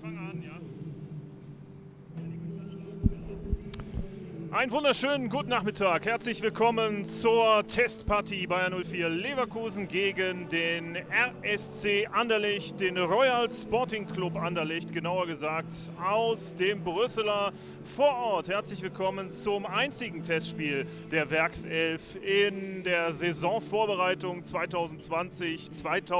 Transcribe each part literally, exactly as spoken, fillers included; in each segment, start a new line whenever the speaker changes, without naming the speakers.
fange an, ja. Einen wunderschönen guten Nachmittag. Herzlich willkommen zur Testpartie Bayer null vier Leverkusen gegen den R S C Anderlecht, den Royal Sporting Club Anderlecht, genauer gesagt aus dem Brüsseler Vorort. Herzlich willkommen zum einzigen Testspiel der Werkself in der Saisonvorbereitung zwanzig zwanzig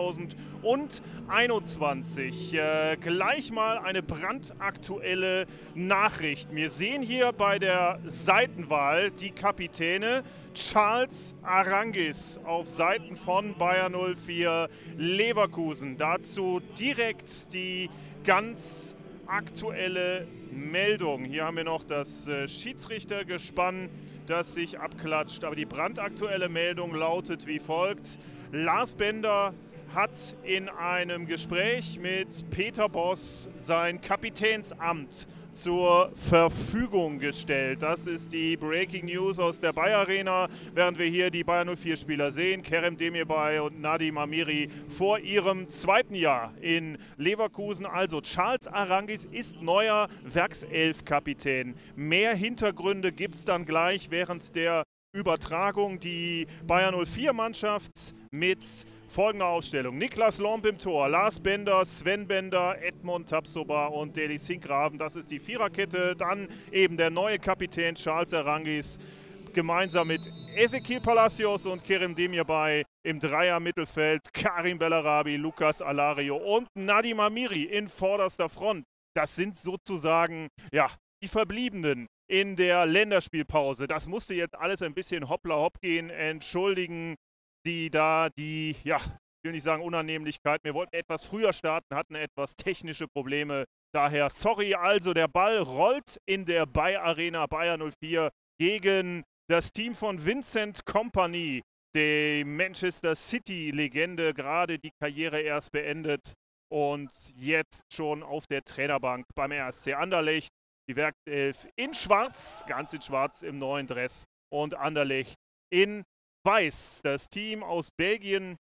zweitausendeinundzwanzig. Äh, gleich mal eine brandaktuelle Nachricht. Wir sehen hier bei der Seitenwahl die Kapitäne Charles Aránguiz auf Seiten von Bayer null vier Leverkusen. Dazu direkt die ganz aktuelle Meldung. Hier haben wir noch das äh, Schiedsrichtergespann, das sich abklatscht. Aber die brandaktuelle Meldung lautet wie folgt: Lars Bender hat in einem Gespräch mit Peter Bosz sein Kapitänsamt zur Verfügung gestellt. Das ist die Breaking News aus der Bayer Arena, während wir hier die Bayer null vier Spieler sehen. Kerem Demirbay und Nadim Amiri vor ihrem zweiten Jahr in Leverkusen. Also Charles Aránguiz ist neuer Werkself-Kapitän. Mehr Hintergründe gibt es dann gleich während der Übertragung. Die Bayer null vier Mannschaft mit folgende Aufstellung: Niklas Lomb im Tor, Lars Bender, Sven Bender, Edmond Tapsoba und Deli Sinkgraven. Das ist die Viererkette. Dann eben der neue Kapitän Charles Aránguiz gemeinsam mit Ezequiel Palacios und Kerem Demirbay im Dreier-Mittelfeld. Karim Bellarabi, Lucas Alario und Nadim Amiri in vorderster Front. Das sind sozusagen, ja, die Verbliebenen in der Länderspielpause. Das musste jetzt alles ein bisschen hoppla hopp gehen. Entschuldigen die da die, ja, ich will nicht sagen Unannehmlichkeit, wir wollten etwas früher starten, hatten etwas technische Probleme. Daher sorry, also der Ball rollt in der Bayer Arena, Bayer null vier gegen das Team von Vincent Kompany, die Manchester City-Legende, gerade die Karriere erst beendet und jetzt schon auf der Trainerbank beim R S C Anderlecht. Die Werkself in schwarz, ganz in schwarz im neuen Dress, und Anderlecht in weiß. Das Team aus Belgien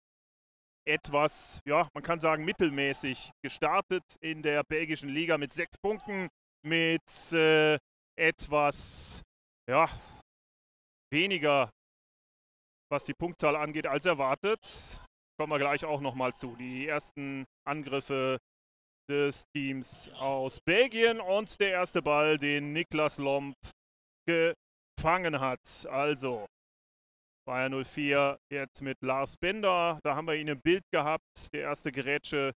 etwas, ja, man kann sagen, mittelmäßig gestartet in der belgischen Liga mit sechs Punkten, mit äh, etwas, ja, weniger, was die Punktzahl angeht, als erwartet. Kommen wir gleich auch nochmal zu. Die ersten Angriffe des Teams aus Belgien und der erste Ball, den Niklas Lomb gefangen hat. Also Bayer null vier jetzt mit Lars Bender. Da haben wir ihn im Bild gehabt, der erste Gerätsche.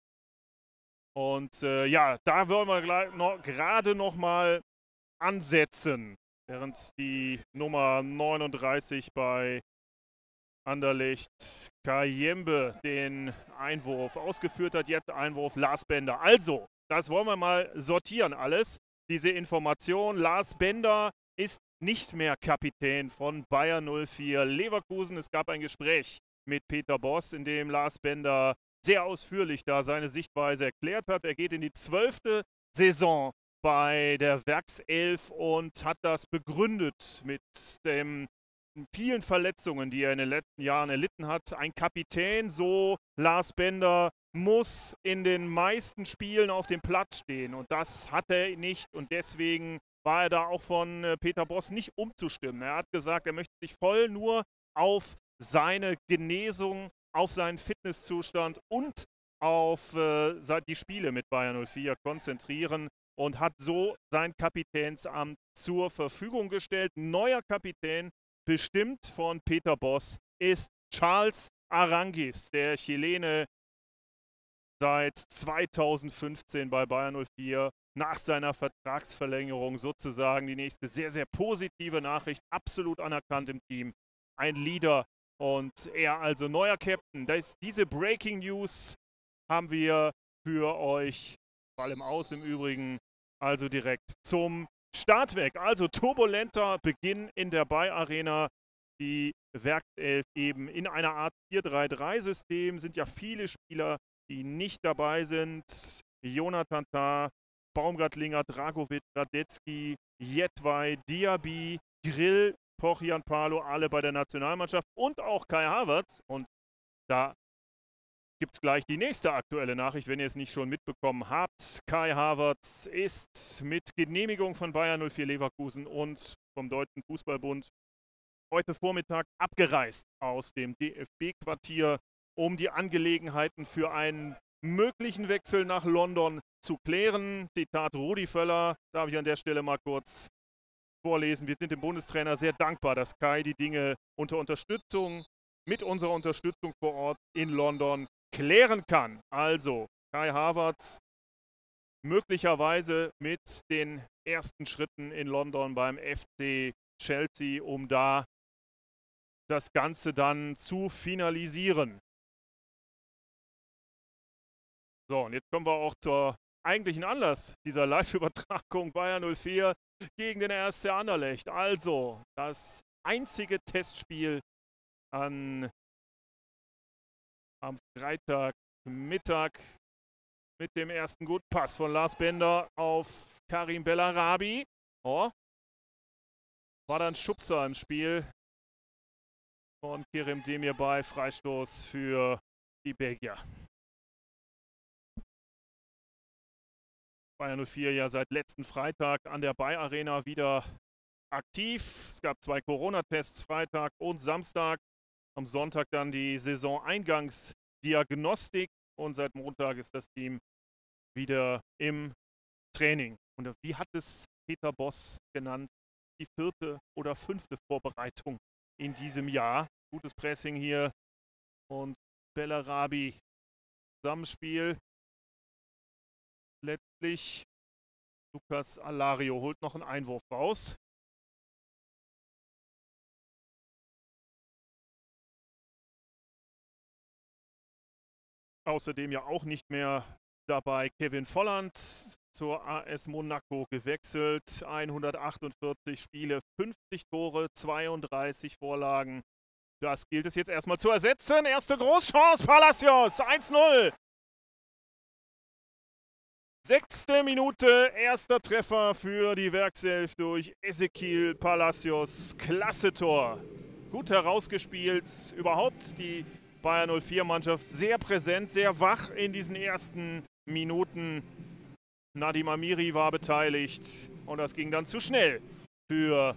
Und äh, ja, da wollen wir gleich noch, gerade noch mal ansetzen, während die Nummer neununddreißig bei Anderlecht, Kayembe, den Einwurf ausgeführt hat. Jetzt Einwurf Lars Bender. Also, das wollen wir mal sortieren alles. Diese Information: Lars Bender ist nicht mehr Kapitän von Bayer null vier Leverkusen. Es gab ein Gespräch mit Peter Bosz, in dem Lars Bender sehr ausführlich da seine Sichtweise erklärt hat. Er geht in die zwölfte Saison bei der Werkself und hat das begründet mit den vielen Verletzungen, die er in den letzten Jahren erlitten hat. Ein Kapitän, so Lars Bender, muss in den meisten Spielen auf dem Platz stehen, und das hat er nicht, und deswegen war er da auch von äh, Peter Bosz nicht umzustimmen. Er hat gesagt, er möchte sich voll nur auf seine Genesung, auf seinen Fitnesszustand und auf äh, die Spiele mit Bayer null vier konzentrieren und hat so sein Kapitänsamt zur Verfügung gestellt. Neuer Kapitän, bestimmt von Peter Bosz, ist Charles Aránguiz, der Chilene, seit zweitausendfünfzehn bei Bayer null vier. Nach seiner Vertragsverlängerung sozusagen die nächste sehr, sehr positive Nachricht. Absolut anerkannt im Team. Ein Leader und er also neuer Captain. Das, diese Breaking News haben wir für euch, vor allem aus im Übrigen, also direkt zum Start weg. Also turbulenter Beginn in der Bayer Arena. Die Werkself eben in einer Art vier drei drei System. Sind ja viele Spieler, die nicht dabei sind. Jonathan Tah, Baumgartlinger, Dragovic, Radetzky, Jedwai, Diaby, Grill, Pochian Palo, alle bei der Nationalmannschaft und auch Kai Havertz. Und da gibt es gleich die nächste aktuelle Nachricht, wenn ihr es nicht schon mitbekommen habt. Kai Havertz ist mit Genehmigung von Bayer null vier Leverkusen und vom Deutschen Fußballbund heute Vormittag abgereist aus dem D F B-Quartier, um die Angelegenheiten für einen möglichen Wechsel nach London zu klären. Zitat Rudi Völler, darf ich an der Stelle mal kurz vorlesen. Wir sind dem Bundestrainer sehr dankbar, dass Kai die Dinge unter Unterstützung, mit unserer Unterstützung vor Ort in London klären kann. Also Kai Havertz möglicherweise mit den ersten Schritten in London beim F C Chelsea, um da das Ganze dann zu finalisieren. So, und jetzt kommen wir auch zur eigentlichen Anlass dieser Live-Übertragung Bayer null vier gegen den R S C Anderlecht. Also das einzige Testspiel an, am Freitagmittag mit dem ersten guten Pass von Lars Bender auf Karim Bellarabi. Oh, war dann Schubser im Spiel von Kerem Demir bei Freistoß für die Belgier. Bayer null vier ja seit letzten Freitag an der Bayer Arena wieder aktiv. Es gab zwei Corona-Tests, Freitag und Samstag. Am Sonntag dann die Saisoneingangsdiagnostik und seit Montag ist das Team wieder im Training. Und wie hat es Peter Bosz genannt? Die vierte oder fünfte Vorbereitung in diesem Jahr. Gutes Pressing hier und Bellarabi Zusammenspiel. Letztlich Lucas Alario holt noch einen Einwurf raus. Außerdem ja auch nicht mehr dabei Kevin Volland, zur A S Monaco gewechselt. hundertachtundvierzig Spiele, fünfzig Tore, zweiunddreißig Vorlagen. Das gilt es jetzt erstmal zu ersetzen. Erste Großchance, Palacios, eins null. Sechste Minute, erster Treffer für die Werkself durch Ezequiel Palacios. Klasse Tor. Gut herausgespielt. Überhaupt die Bayer null vier Mannschaft sehr präsent, sehr wach in diesen ersten Minuten. Nadim Amiri war beteiligt und das ging dann zu schnell für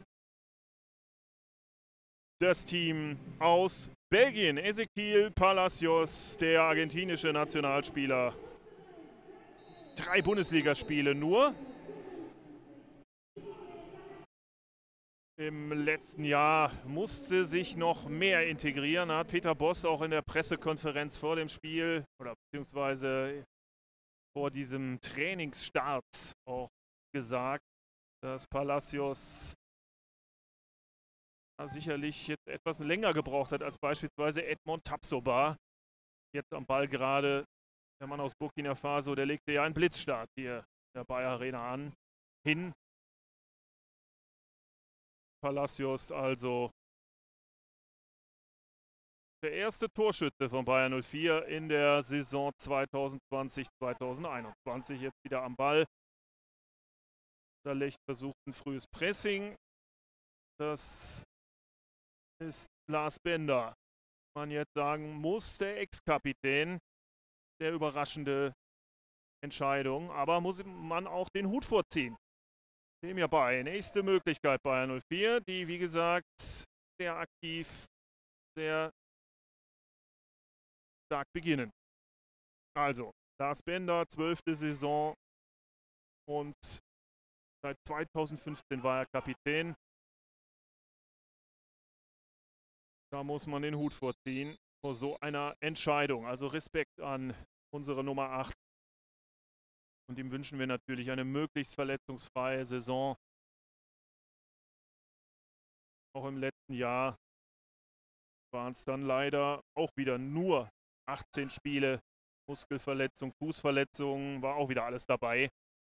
das Team aus Belgien. Ezequiel Palacios, der argentinische Nationalspieler. Drei Bundesligaspiele nur. Im letzten Jahr musste sich noch mehr integrieren. Da hat Peter Bosz auch in der Pressekonferenz vor dem Spiel oder beziehungsweise vor diesem Trainingsstart auch gesagt, dass Palacios sicherlich jetzt etwas länger gebraucht hat als beispielsweise Edmond Tapsoba. Jetzt am Ball gerade der Mann aus Burkina Faso, der legte ja einen Blitzstart hier in der Bayer Arena an. Hin. Palacios also der erste Torschütze von Bayer null vier in der Saison zweitausendzwanzig zweitausendeinundzwanzig. Jetzt wieder am Ball. Anderlecht versucht ein frühes Pressing. Das ist Lars Bender. Man jetzt sagen muss, der Ex-Kapitän. Der überraschende Entscheidung, aber muss man auch den Hut vorziehen. Dem ja bei. Nächste Möglichkeit Bayer null vier, die wie gesagt sehr aktiv, sehr stark beginnen. Also, Lars Bender, zwölfte Saison und seit zweitausendfünfzehn war er Kapitän. Da muss man den Hut vorziehen vor so einer Entscheidung. Also Respekt an unsere Nummer acht. Und ihm wünschen wir natürlich eine möglichst verletzungsfreie Saison. Auch im letzten Jahr waren es dann leider auch wieder nur achtzehn Spiele. Muskelverletzung, Fußverletzung, war auch wieder alles dabei.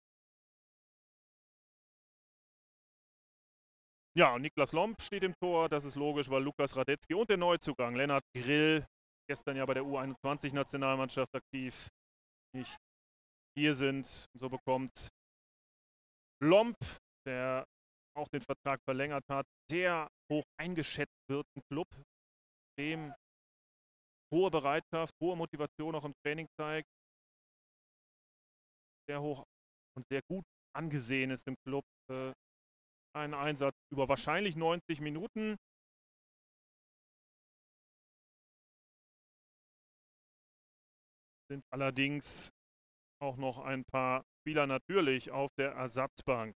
Ja, und Niklas Lomb steht im Tor. Das ist logisch, weil Lukas Radetzky und der Neuzugang Lennart Grill, gestern ja bei der U einundzwanzig-Nationalmannschaft aktiv, nicht hier sind. Und so bekommt Lomb, der auch den Vertrag verlängert hat, sehr hoch eingeschätzt wird, ein Club, dem hohe Bereitschaft, hohe Motivation auch im Training zeigt. Sehr hoch und sehr gut angesehen ist im Club. Äh, ein Einsatz über wahrscheinlich neunzig Minuten. Sind allerdings auch noch ein paar Spieler natürlich auf der Ersatzbank.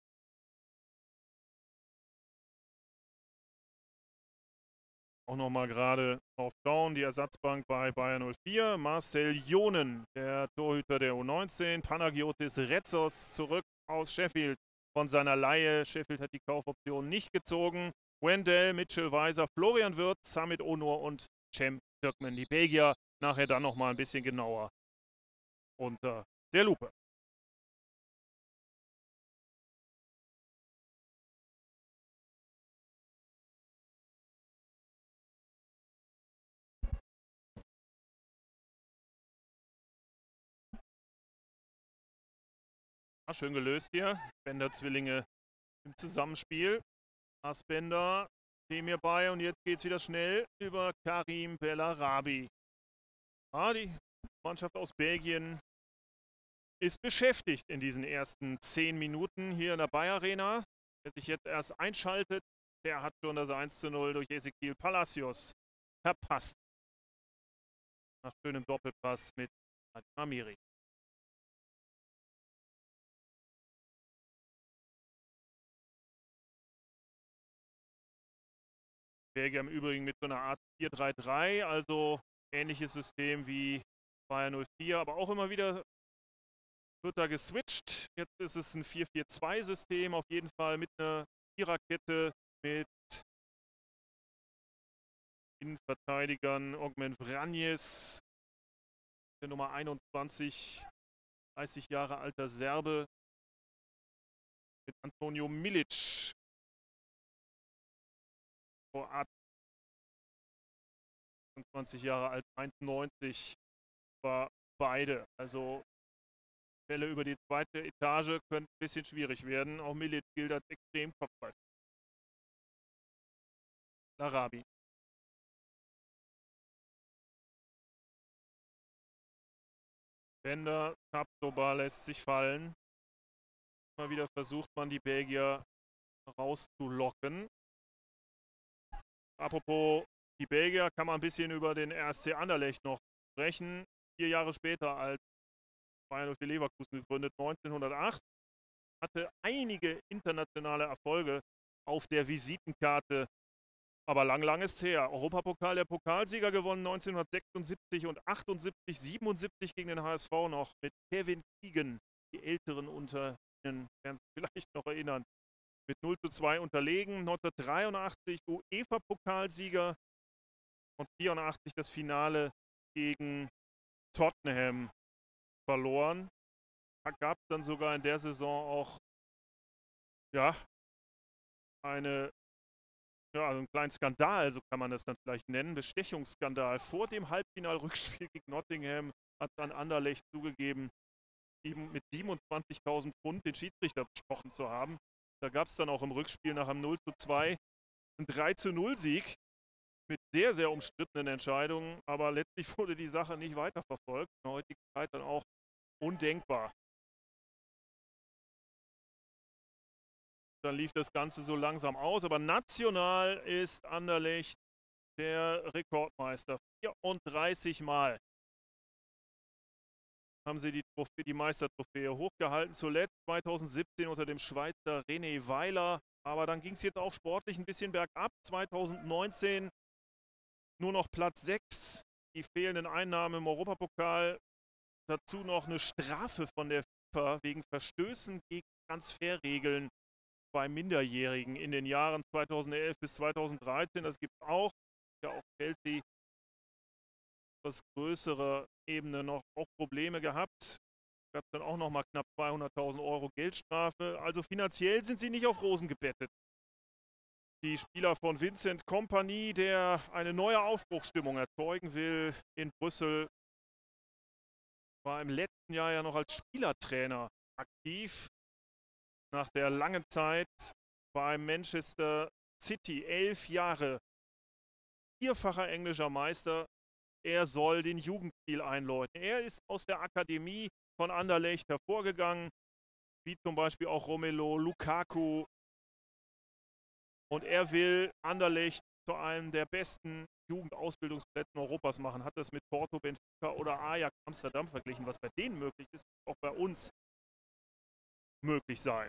Auch nochmal gerade drauf schauen, die Ersatzbank bei Bayer null vier. Marcel Jonen, der Torhüter der U neunzehn. Panagiotis Retzos zurück aus Sheffield von seiner Leihe. Sheffield hat die Kaufoption nicht gezogen. Wendell, Mitchell Weiser, Florian Wirth, Samit Onur und Cem Türkmen. Die Belgier nachher dann nochmal ein bisschen genauer unter der Lupe. Schön gelöst hier. Bender-Zwillinge im Zusammenspiel. Asbender stehen mir bei und jetzt geht es wieder schnell über Karim Bellarabi. Ah, die Mannschaft aus Belgien ist beschäftigt in diesen ersten zehn Minuten hier in der Bayer Arena. Wer sich jetzt erst einschaltet, der hat schon das eins zu null durch Ezequiel Palacios verpasst. Nach schönem Doppelpass mit Amiri. Belgier im Übrigen mit so einer Art vier drei drei, also ähnliches System wie Bayer null vier, aber auch immer wieder wird da geswitcht. Jetzt ist es ein vier vier zwei System, auf jeden Fall mit einer Viererkette mit Innenverteidigern. Ogmen Vranjes, der Nummer einundzwanzig, dreißig Jahre alter Serbe, mit Antonio Milic. Vor zwanzig Jahre alt, eins neunzig war beide. Also Fälle über die zweite Etage können ein bisschen schwierig werden. Auch Milic gilt als extrem Kopfball. Larabi. Bender, Tapsoba lässt sich fallen. Mal wieder versucht man die Belgier rauszulocken. Apropos die Belgier, kann man ein bisschen über den R S C Anderlecht noch sprechen. Vier Jahre später als Bayer null vier Leverkusen gegründet, neunzehnhundertacht. Hatte einige internationale Erfolge auf der Visitenkarte. Aber lang, lang ist es her. Europapokal, der Pokalsieger gewonnen neunzehnhundertsechsundsiebzig und achtundsiebzig, siebenundsiebzig gegen den H S V noch mit Kevin Keegan. Die Älteren unter Ihnen werden sich vielleicht noch erinnern. Mit null zu zwei unterlegen. neunzehnhundertdreiundachtzig UEFA-Pokalsieger und vierundachtzig das Finale gegen Tottenham verloren. Da gab es dann sogar in der Saison auch ja, eine, ja, also einen kleinen Skandal, so kann man das dann vielleicht nennen. Bestechungsskandal. Vor dem Halbfinalrückspiel gegen Nottingham hat dann Anderlecht zugegeben, eben mit siebenundzwanzigtausend Pfund den Schiedsrichter bestochen zu haben. Da gab es dann auch im Rückspiel nach einem null zu zwei einen drei zu null Sieg mit sehr, sehr umstrittenen Entscheidungen. Aber letztlich wurde die Sache nicht weiterverfolgt. In der heutigen Zeit dann auch undenkbar. Dann lief das Ganze so langsam aus. Aber national ist Anderlecht der Rekordmeister. vierunddreißig Mal haben sie die, Trophäe, die Meistertrophäe hochgehalten. Zuletzt zweitausendsiebzehn unter dem Schweizer René Weiler. Aber dann ging es jetzt auch sportlich ein bisschen bergab. zweitausendneunzehn nur noch Platz sechs. Die fehlenden Einnahmen im Europapokal. Dazu noch eine Strafe von der FIFA wegen Verstößen gegen Transferregeln bei Minderjährigen in den Jahren zweitausendelf bis zweitausenddreizehn. Das gibt es auch. Ja, auch Chelsea etwas größere Ebene noch auch Probleme gehabt. Gab es dann auch noch mal knapp zweihunderttausend Euro Geldstrafe. Also finanziell sind sie nicht auf Rosen gebettet. Die Spieler von Vincent Kompany, der eine neue Aufbruchsstimmung erzeugen will in Brüssel, war im letzten Jahr ja noch als Spielertrainer aktiv. Nach der langen Zeit bei Manchester City, elf Jahre, vierfacher englischer Meister, er soll den Jugendstil einläuten. Er ist aus der Akademie von Anderlecht hervorgegangen, wie zum Beispiel auch Romelu Lukaku. Und er will Anderlecht zu einem der besten Jugendausbildungsplätze Europas machen. Hat das mit Porto, Benfica oder Ajax Amsterdam verglichen. Was bei denen möglich ist, auch bei uns möglich sein.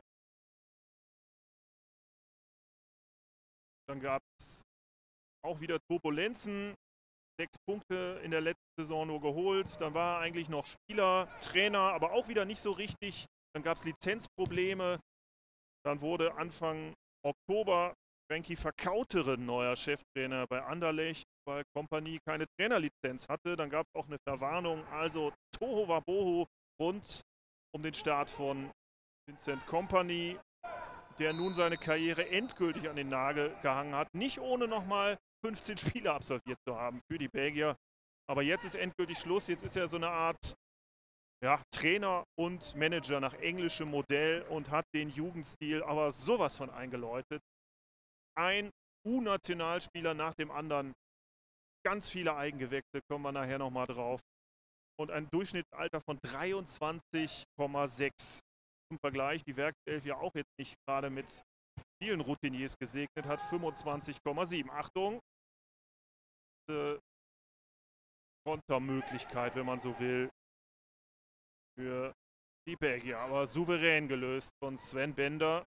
Dann gab es auch wieder Turbulenzen. Sechs Punkte in der letzten Saison nur geholt. Dann war er eigentlich noch Spieler, Trainer, aber auch wieder nicht so richtig. Dann gab es Lizenzprobleme. Dann wurde Anfang Oktober Frankie Vercauteren neuer Cheftrainer bei Anderlecht, weil Kompanie keine Trainerlizenz hatte. Dann gab es auch eine Verwarnung. Also Tohuwabohu rund um den Start von Vincent Kompany, der nun seine Karriere endgültig an den Nagel gehangen hat. Nicht ohne nochmal fünfzehn Spiele absolviert zu haben für die Belgier. Aber jetzt ist endgültig Schluss. Jetzt ist er so eine Art ja, Trainer und Manager nach englischem Modell und hat den Jugendstil aber sowas von eingeläutet. Ein U-Nationalspieler nach dem anderen. Ganz viele Eigengewächse, kommen wir nachher nochmal drauf. Und ein Durchschnittsalter von dreiundzwanzig Komma sechs. Zum Vergleich, die Werkself ja auch jetzt nicht gerade mit vielen Routiniers gesegnet hat, fünfundzwanzig Komma sieben. Achtung, äh, Kontermöglichkeit, wenn man so will, für die Belgier. Aber souverän gelöst von Sven Bender.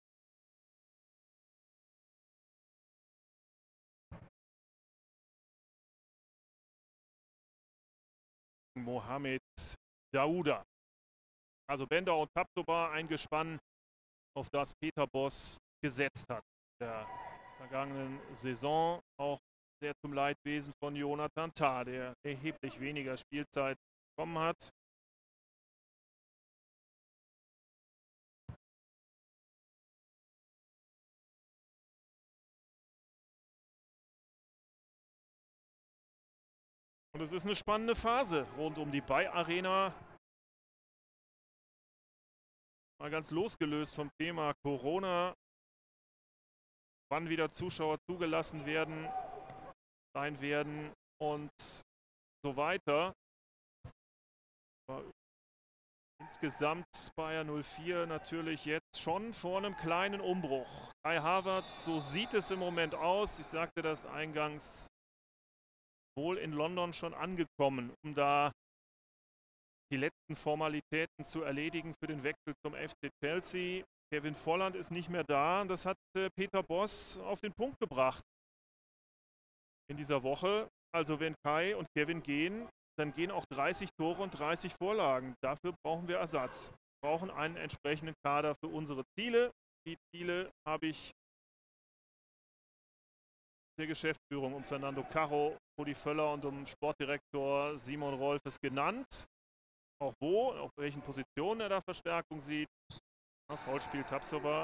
Mohamed Daouda. Also Bender und Tapsoba, ein Gespann, auf das Peter Bosz gesetzt hat. Der vergangenen Saison auch sehr zum Leidwesen von Jonathan Tah, der erheblich weniger Spielzeit bekommen hat. Und es ist eine spannende Phase rund um die Bay-Arena. Mal ganz losgelöst vom Thema Corona, wann wieder Zuschauer zugelassen werden, sein werden und so weiter. Aber insgesamt Bayer null vier natürlich jetzt schon vor einem kleinen Umbruch. Kai Havertz, so sieht es im Moment aus. Ich sagte das eingangs, wohl in London schon angekommen, um da die letzten Formalitäten zu erledigen für den Wechsel zum F C Chelsea. Kevin Volland ist nicht mehr da. Das hat äh, Peter Bosz auf den Punkt gebracht in dieser Woche. Also wenn Kai und Kevin gehen, dann gehen auch dreißig Tore und dreißig Vorlagen. Dafür brauchen wir Ersatz. Wir brauchen einen entsprechenden Kader für unsere Ziele. Die Ziele habe ich der Geschäftsführung um Fernando Carro, Rudi Völler und um Sportdirektor Simon Rolfes genannt. Auch wo, auf welchen Positionen er da Verstärkung sieht. Ja, Foulspiel Tapsoba.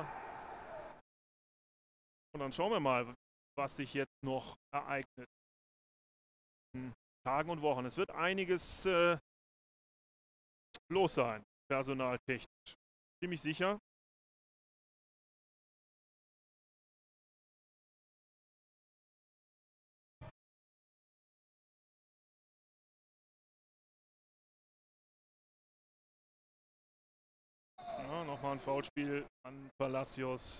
Und dann schauen wir mal, was sich jetzt noch ereignet. In Tagen und Wochen. Es wird einiges äh, los sein, personaltechnisch. Ziemlich sicher. Ja, nochmal ein Foulspiel an Palacios.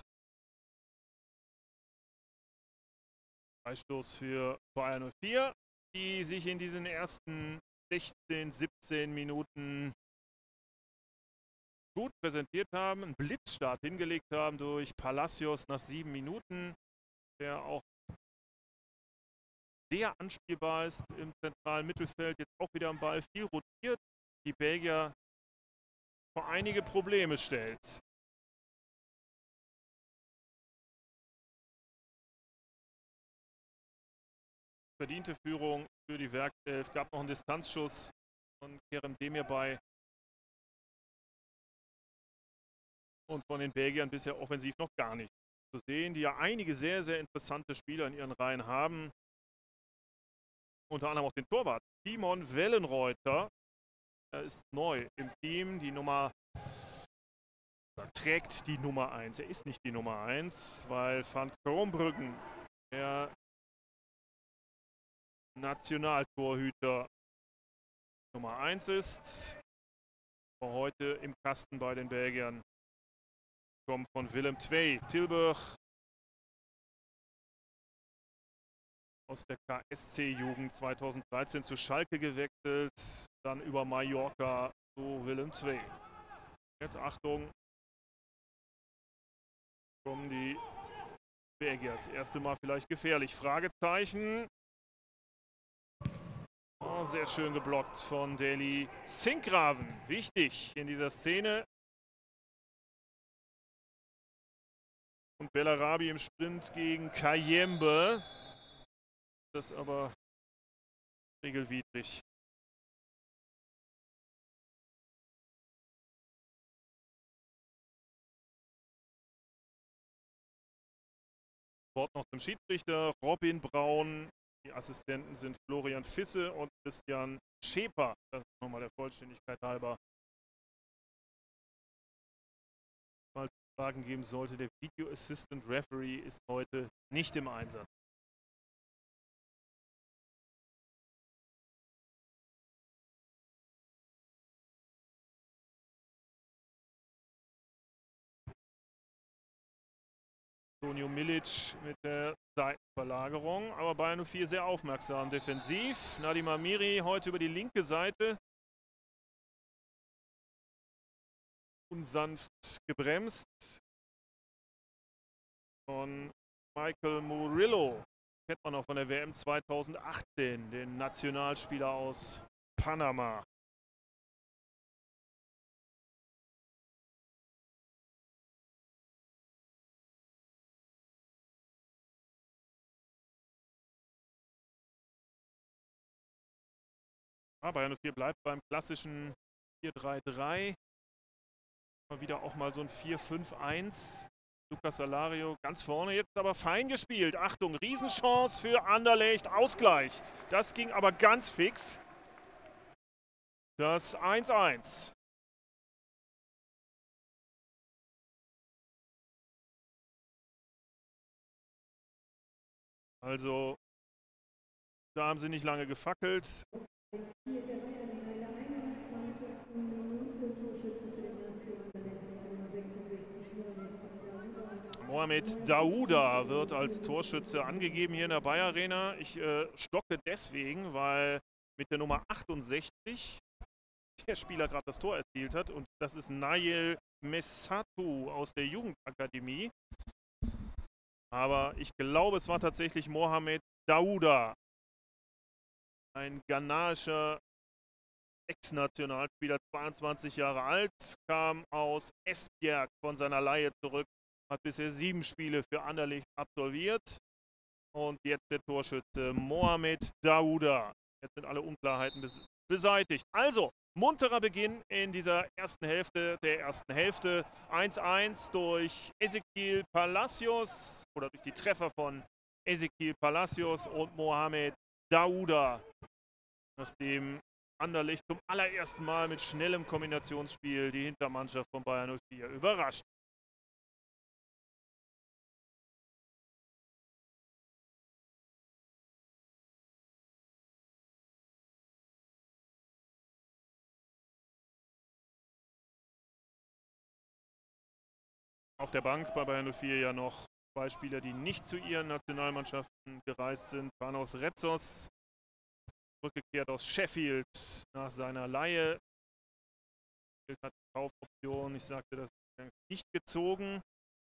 Freistoß für Bayer null vier, die sich in diesen ersten sechzehn, siebzehn Minuten gut präsentiert haben, einen Blitzstart hingelegt haben durch Palacios nach sieben Minuten, der auch sehr anspielbar ist im zentralen Mittelfeld, jetzt auch wieder am Ball, viel rotiert, die Belgier vor einige Probleme stellt. Verdiente Führung für die Werkself, gab noch einen Distanzschuss von Kerem Demirbay. Und von den Belgiern bisher offensiv noch gar nicht zu sehen, die ja einige sehr, sehr interessante Spieler in ihren Reihen haben. Unter anderem auch den Torwart Timon Wellenreuter. Er ist neu im Team, die Nummer, er trägt die Nummer eins. Er ist nicht die Nummer eins, weil Van Krombruggen, der Nationaltorhüter Nummer eins ist. Aber heute im Kasten bei den Belgiern kommt von Willem zwei. Tilburg aus der K S C-Jugend zweitausenddreizehn zu Schalke gewechselt, dann über Mallorca zu Willem zwei. Jetzt Achtung, kommen die Belgier. Das erste Mal vielleicht gefährlich. Fragezeichen. Oh, sehr schön geblockt von Daly Sinkgraven. Wichtig in dieser Szene. Und Bellarabi im Sprint gegen Kayembe. Das ist aber regelwidrig. Wort noch zum Schiedsrichter. Robin Braun. Die Assistenten sind Florian Fisse und Christian Scheper. Das ist nochmal der Vollständigkeit halber. Mal Fragen geben sollte. Der Video Assistant Referee ist heute nicht im Einsatz. Antonio Milic mit der Seitenverlagerung, aber Bayern null vier sehr aufmerksam defensiv. Nadim Amiri heute über die linke Seite. Unsanft gebremst von Michael Murillo. Kennt man auch von der W M zweitausendachtzehn, den Nationalspieler aus Panama. Bayern null vier bleibt beim klassischen vier drei drei. Mal wieder auch mal so ein vier fünf eins. Lucas Alario ganz vorne, jetzt aber fein gespielt. Achtung, Riesenchance für Anderlecht, Ausgleich. Das ging aber ganz fix. Das eins eins. Also, da haben sie nicht lange gefackelt. Mohamed Daouda wird als Torschütze angegeben hier in der Bayer Arena. Ich äh, stocke deswegen, weil mit der Nummer achtundsechzig der Spieler gerade das Tor erzielt hat. Und das ist Nail Messatou aus der Jugendakademie. Aber ich glaube, es war tatsächlich Mohamed Daouda. Ein ghanaischer Ex-Nationalspieler, zweiundzwanzig Jahre alt, kam aus Esbjerg von seiner Leihe zurück, hat bisher sieben Spiele für Anderlecht absolviert. Und jetzt der Torschütze Mohamed Daouda. Jetzt sind alle Unklarheiten bes beseitigt. Also, munterer Beginn in dieser ersten Hälfte, der ersten Hälfte. eins eins durch Ezequiel Palacios oder durch die Treffer von Ezequiel Palacios und Mohamed Daouda. Nachdem Anderlecht zum allerersten Mal mit schnellem Kombinationsspiel die Hintermannschaft von Bayern null vier überrascht. Auf der Bank bei Bayern null vier ja noch zwei Spieler, die nicht zu ihren Nationalmannschaften gereist sind. Panos Retzos, zurückgekehrt aus Sheffield nach seiner Leihe. Hat die Kaufoption, ich sagte, das ist nicht gezogen.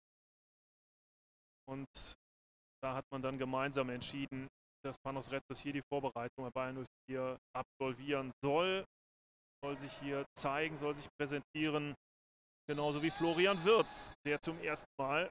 Und da hat man dann gemeinsam entschieden, dass Panos Retzos hier die Vorbereitung bei Bayern null vier absolvieren soll. Soll sich hier zeigen, soll sich präsentieren. Genauso wie Florian Wirtz, der zum ersten Mal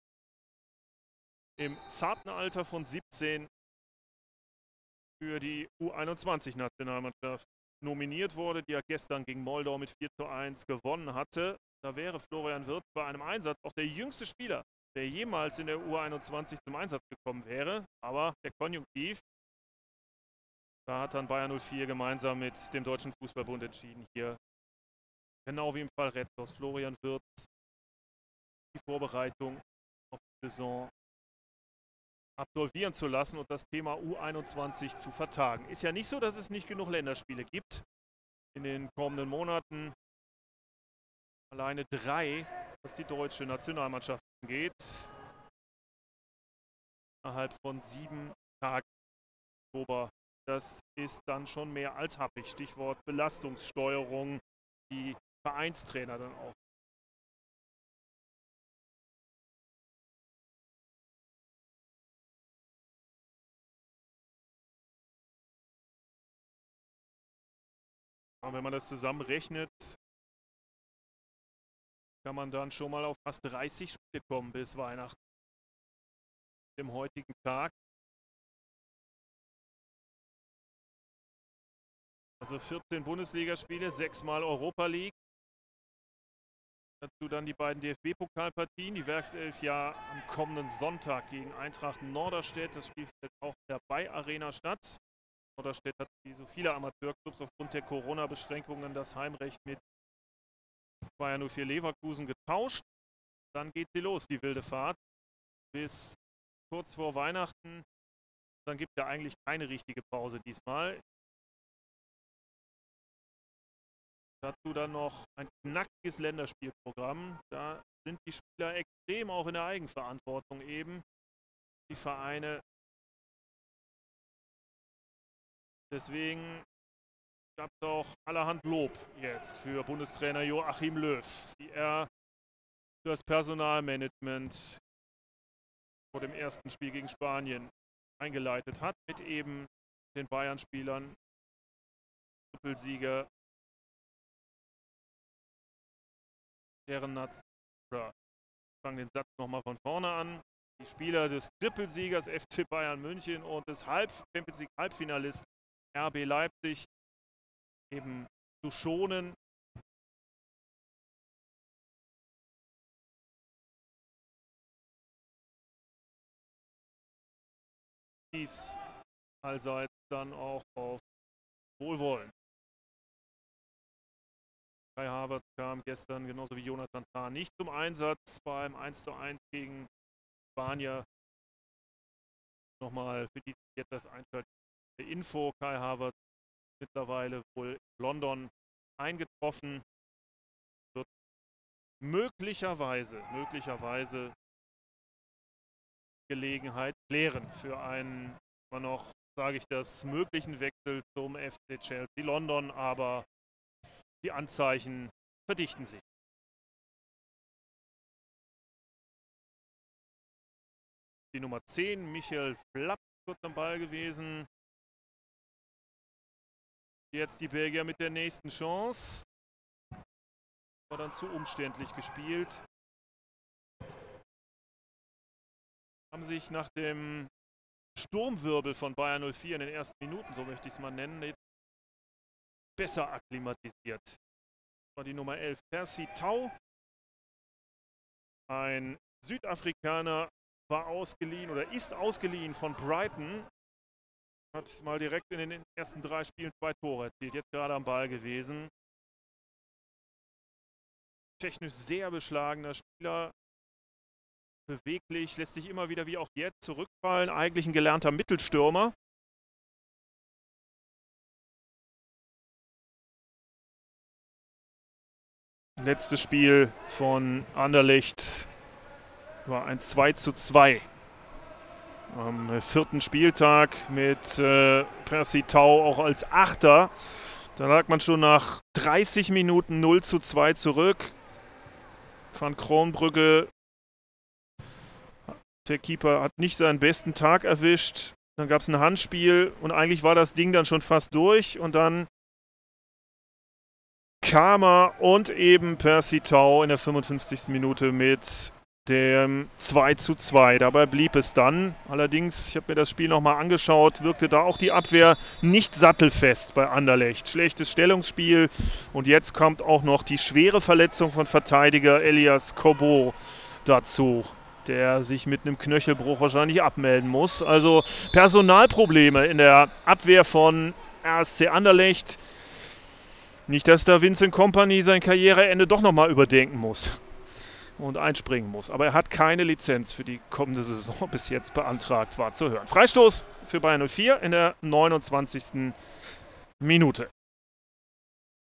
im zarten Alter von siebzehn für die U einundzwanzig-Nationalmannschaft nominiert wurde, die er gestern gegen Moldau mit vier zu eins gewonnen hatte. Da wäre Florian Wirtz bei einem Einsatz auch der jüngste Spieler, der jemals in der U einundzwanzig zum Einsatz gekommen wäre. Aber der Konjunktiv, da hat dann Bayern null vier gemeinsam mit dem Deutschen Fußballbund entschieden, hier genau wie im Fall Retzos, Florian Wirtz, die Vorbereitung auf die Saison absolvieren zu lassen und das Thema U einundzwanzig zu vertagen. Ist ja nicht so, dass es nicht genug Länderspiele gibt. in den kommenden Monaten. Alleine drei, was die deutsche Nationalmannschaft angeht. Innerhalb von sieben Tagen Oktober. Das ist dann schon mehr als happig. Stichwort Belastungssteuerung, die Vereinstrainer dann auch. Und wenn man das zusammenrechnet, kann man dann schon mal auf fast dreißig Spiele kommen bis Weihnachten. Dem heutigen Tag. Also vierzehn Bundesligaspiele, sechsmal Europa League. Dazu dann die beiden D F B-Pokalpartien. Die Werkself ja am kommenden Sonntag gegen Eintracht Norderstedt. Das Spiel findet auch in der Bay-Arena statt. Norderstedt hat wie so viele Amateurclubs aufgrund der Corona-Beschränkungen das Heimrecht mit Bayer null vier Leverkusen getauscht. Dann geht sie los, die wilde Fahrt, bis kurz vor Weihnachten. Dann gibt es ja eigentlich keine richtige Pause diesmal. Dazu dann noch ein knackiges Länderspielprogramm. Da sind die Spieler extrem auch in der Eigenverantwortung eben. Die Vereine. Deswegen gab es auch allerhand Lob jetzt für Bundestrainer Joachim Löw, wie er das Personalmanagement vor dem ersten Spiel gegen Spanien eingeleitet hat, mit eben den Bayern-Spielern, Trippelsieger, deren Nation. Ich fange den Satz nochmal von vorne an. Die Spieler des Trippelsiegers F C Bayern München und des Halb-Champions League-Halbfinalisten R B Leipzig eben zu schonen. Dies allseits dann auch auf Wohlwollen. Kai Havertz kam gestern genauso wie Jonathan Tah nicht zum Einsatz beim eins zu eins gegen Spanier. Nochmal für die jetzt das Einschalten der Info. Kai Havertz mittlerweile wohl in London eingetroffen. Wird möglicherweise, möglicherweise Gelegenheit klären für einen, immer noch, sage ich das, möglichen Wechsel zum F C Chelsea London, aber die Anzeichen verdichten sich. Die Nummer zehn, Michael Flapp, kurz am Ball gewesen. Jetzt die Belgier mit der nächsten Chance. War dann zu umständlich gespielt. Haben sich nach dem Sturmwirbel von Bayer null vier in den ersten Minuten, so möchte ich es mal nennen, besser akklimatisiert. Das war die Nummer elf, Percy Tau. Ein Südafrikaner, war ausgeliehen oder ist ausgeliehen von Brighton. Hat mal direkt in den ersten drei Spielen zwei Tore erzielt. Jetzt gerade am Ball gewesen. Technisch sehr beschlagener Spieler. Beweglich, lässt sich immer wieder wie auch jetzt zurückfallen. Eigentlich ein gelernter Mittelstürmer. Letztes Spiel von Anderlecht war ein zwei zu zwei. Am vierten Spieltag mit äh, Percy Tau auch als Achter. Da lag man schon nach dreißig Minuten null zu zwei zurück. Van Kronbrugge, der Keeper, hat nicht seinen besten Tag erwischt. Dann gab es ein Handspiel und eigentlich war das Ding dann schon fast durch. Und dann kam er und eben Percy Tau in der fünfundfünfzigsten Minute mit dem zwei zu zwei. Dabei blieb es dann. Allerdings, ich habe mir das Spiel nochmal angeschaut, wirkte da auch die Abwehr nicht sattelfest bei Anderlecht. Schlechtes Stellungsspiel und jetzt kommt auch noch die schwere Verletzung von Verteidiger Elias Kobo dazu, der sich mit einem Knöchelbruch wahrscheinlich abmelden muss. Also Personalprobleme in der Abwehr von R S C Anderlecht. Nicht, dass da Vincent Kompany sein Karriereende doch nochmal überdenken muss und einspringen muss. Aber er hat keine Lizenz für die kommende Saison bis jetzt beantragt, war zu hören. Freistoß für Bayer null vier in der neunundzwanzigsten Minute.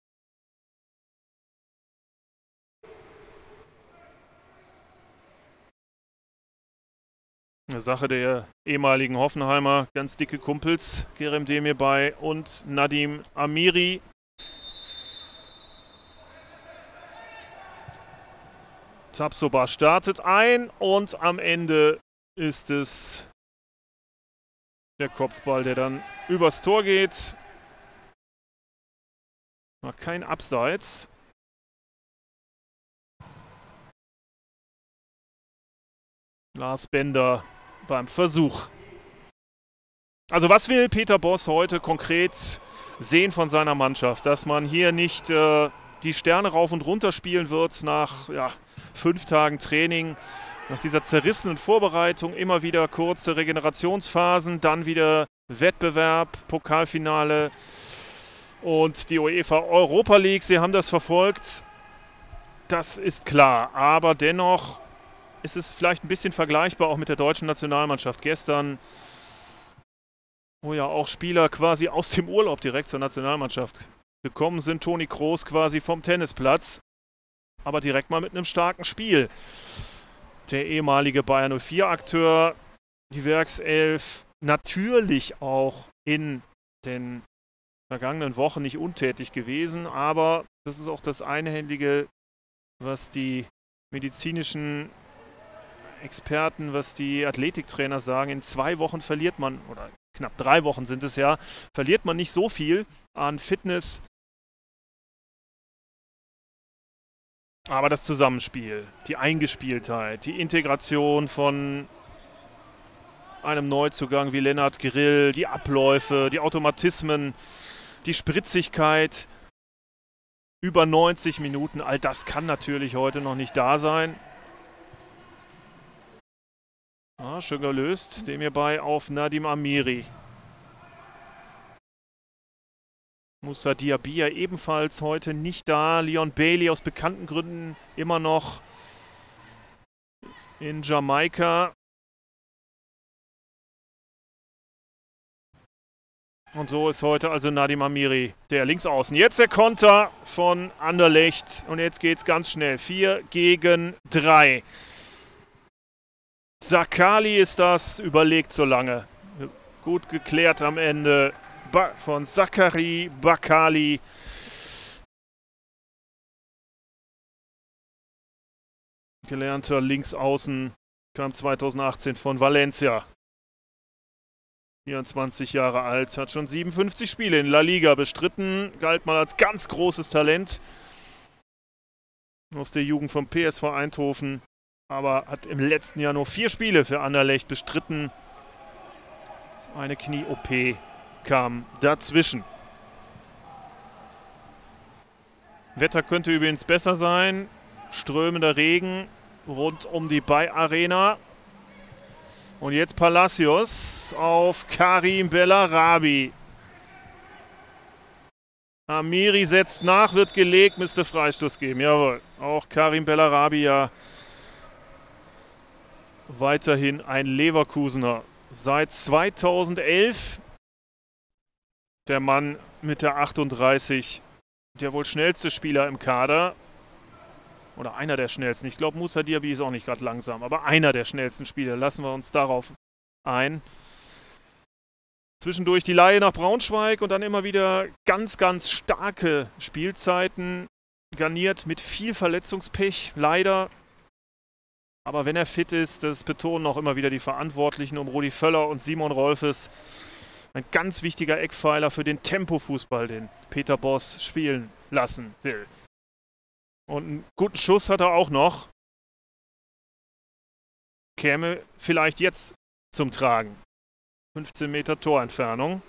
Eine Sache der ehemaligen Hoffenheimer, ganz dicke Kumpels, Kerem Demirbay und Nadim Amiri. Tapsoba startet ein und am Ende ist es der Kopfball, der dann übers Tor geht. War kein Abseits. Lars Bender beim Versuch. Also was will Peter Bosz heute konkret sehen von seiner Mannschaft? Dass man hier nicht äh, die Sterne rauf und runter spielen wird nach ja, fünf Tagen Training, nach dieser zerrissenen Vorbereitung, immer wieder kurze Regenerationsphasen, dann wieder Wettbewerb, Pokalfinale und die UEFA Europa League. Sie haben das verfolgt, das ist klar, aber dennoch ist es vielleicht ein bisschen vergleichbar auch mit der deutschen Nationalmannschaft gestern, wo ja auch Spieler quasi aus dem Urlaub direkt zur Nationalmannschaft gekommen sind. Toni Kroos quasi vom Tennisplatz, aber direkt mal mit einem starken Spiel. Der ehemalige Bayer null vier-Akteur, die Werkself, natürlich auch in den vergangenen Wochen nicht untätig gewesen, aber das ist auch das Einhändige, was die medizinischen Experten, was die Athletiktrainer sagen. In zwei Wochen verliert man, oder knapp drei Wochen sind es ja, verliert man nicht so viel an Fitness. Aber das Zusammenspiel, die Eingespieltheit, die Integration von einem Neuzugang wie Lennart Grill, die Abläufe, die Automatismen, die Spritzigkeit, über neunzig Minuten, all das kann natürlich heute noch nicht da sein. Ah, schön gelöst, dem hierbei auf Nadim Amiri. Moussa Diaby ebenfalls heute nicht da. Leon Bailey aus bekannten Gründen immer noch in Jamaika. Und so ist heute also Nadim Amiri der Linksaußen. Jetzt der Konter von Anderlecht und jetzt geht es ganz schnell. vier gegen drei. Sakali ist das, überlegt so lange. Gut geklärt am Ende ba von Zakari Bakali. Gelernter Linksaußen, kam zweitausendachtzehn von Valencia. vierundzwanzig Jahre alt, hat schon siebenundfünfzig Spiele in La Liga bestritten, galt mal als ganz großes Talent aus der Jugend vom P S V Eindhoven. Aber hat im letzten Jahr nur vier Spiele für Anderlecht bestritten. Eine Knie-O P kam dazwischen. Wetter könnte übrigens besser sein. Strömender Regen rund um die Bay Arena. Und jetzt Palacios auf Karim Bellarabi. Amiri setzt nach, wird gelegt, müsste Freistoß geben. Jawohl, auch Karim Bellarabi ja weiterhin ein Leverkusener. Seit zweitausendelf der Mann mit der achtunddreißig, der wohl schnellste Spieler im Kader. Oder einer der schnellsten. Ich glaube, Moussa Diaby ist auch nicht gerade langsam, aber einer der schnellsten Spieler. Lassen wir uns darauf ein. Zwischendurch die Leihe nach Braunschweig und dann immer wieder ganz, ganz starke Spielzeiten. Garniert mit viel Verletzungspech, leider. Aber wenn er fit ist, das betonen auch immer wieder die Verantwortlichen um Rudi Völler und Simon Rolfes. Ein ganz wichtiger Eckpfeiler für den Tempofußball, den Peter Bosz spielen lassen will. Und einen guten Schuss hat er auch noch. Käme vielleicht jetzt zum Tragen. fünfzehn Meter Torentfernung.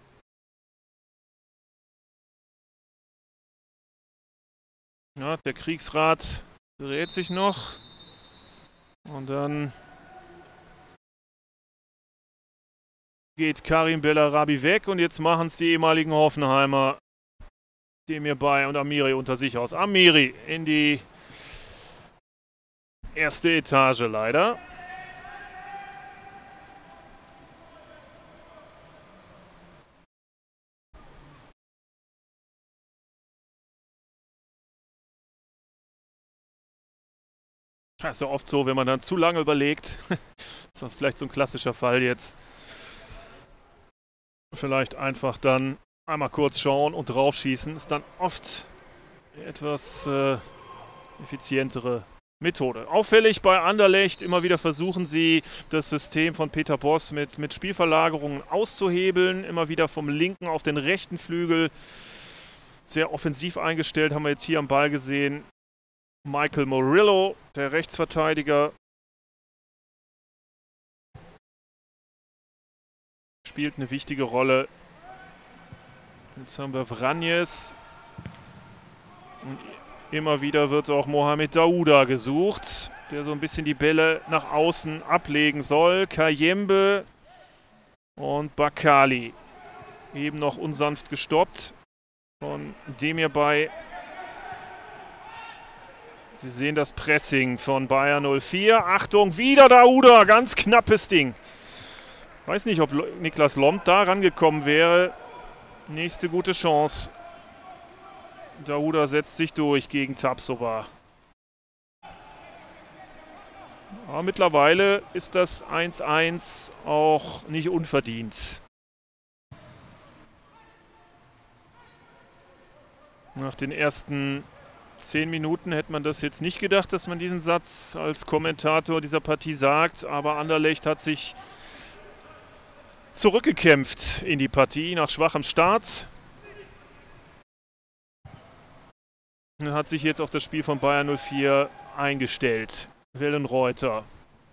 Ja, der Kriegsrat dreht sich noch. Und dann geht Karim Bellarabi weg und jetzt machen es die ehemaligen Hoffenheimer, Demirbay und Amiri unter sich aus. Amiri in die erste Etage leider. Das ist ja oft so, wenn man dann zu lange überlegt. Ist das vielleicht so ein klassischer Fall jetzt. Vielleicht einfach dann einmal kurz schauen und draufschießen. Ist dann oft eine etwas äh, effizientere Methode. Auffällig bei Anderlecht, immer wieder versuchen sie, das System von Peter Bosz mit, mit Spielverlagerungen auszuhebeln. Immer wieder vom linken auf den rechten Flügel. Sehr offensiv eingestellt, haben wir jetzt hier am Ball gesehen. Michael Murillo, der Rechtsverteidiger, spielt eine wichtige Rolle. Jetzt haben wir Vranjes. Und immer wieder wird auch Mohamed Daouda gesucht, der so ein bisschen die Bälle nach außen ablegen soll. Kayembe und Bakali. Eben noch unsanft gestoppt von Demirbay. Sie sehen das Pressing von Bayer null vier. Achtung, wieder Daouda, ganz knappes Ding. Weiß nicht, ob Niklas Lomb da rangekommen wäre. Nächste gute Chance. Daouda setzt sich durch gegen Tapsoba. Aber mittlerweile ist das eins eins auch nicht unverdient. Nach den ersten zehn Minuten hätte man das jetzt nicht gedacht, dass man diesen Satz als Kommentator dieser Partie sagt. Aber Anderlecht hat sich zurückgekämpft in die Partie nach schwachem Start. Und hat sich jetzt auf das Spiel von Bayer null vier eingestellt. Wellenreuter.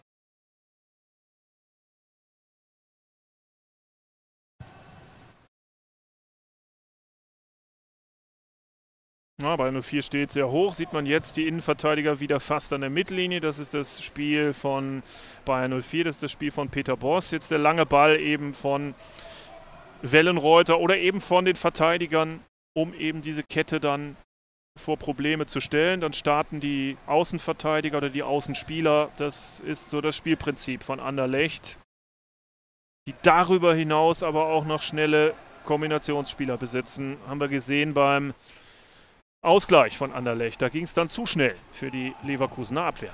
Ja, Bayer null vier steht sehr hoch. Sieht man jetzt die Innenverteidiger wieder fast an der Mittellinie. Das ist das Spiel von Bayer null vier. Das ist das Spiel von Peter Bosz. Jetzt der lange Ball eben von Wellenreuter oder eben von den Verteidigern, um eben diese Kette dann vor Probleme zu stellen. Dann starten die Außenverteidiger oder die Außenspieler. Das ist so das Spielprinzip von Anderlecht, die darüber hinaus aber auch noch schnelle Kombinationsspieler besitzen. Haben wir gesehen beim Ausgleich von Anderlecht. Da ging es dann zu schnell für die Leverkusener Abwehr.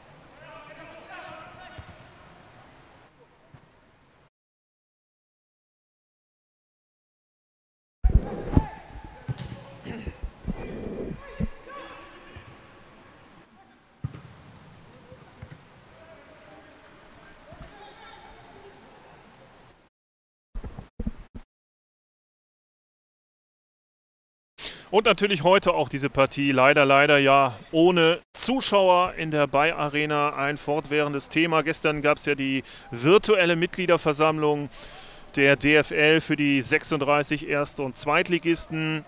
Und natürlich heute auch diese Partie, leider, leider ja ohne Zuschauer in der Bayer Arena, ein fortwährendes Thema. Gestern gab es ja die virtuelle Mitgliederversammlung der D F L für die sechsunddreißig Erst- und Zweitligisten.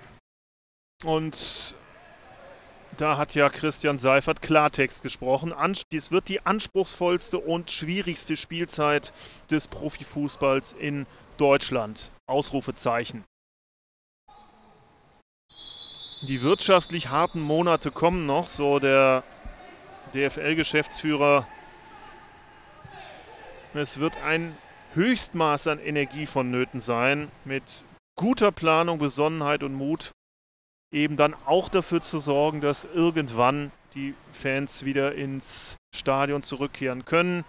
Und da hat ja Christian Seifert Klartext gesprochen. Dies wird die anspruchsvollste und schwierigste Spielzeit des Profifußballs in Deutschland. Ausrufezeichen. Die wirtschaftlich harten Monate kommen noch, so der D F L-Geschäftsführer. Es wird ein Höchstmaß an Energie vonnöten sein, mit guter Planung, Besonnenheit und Mut, eben dann auch dafür zu sorgen, dass irgendwann die Fans wieder ins Stadion zurückkehren können.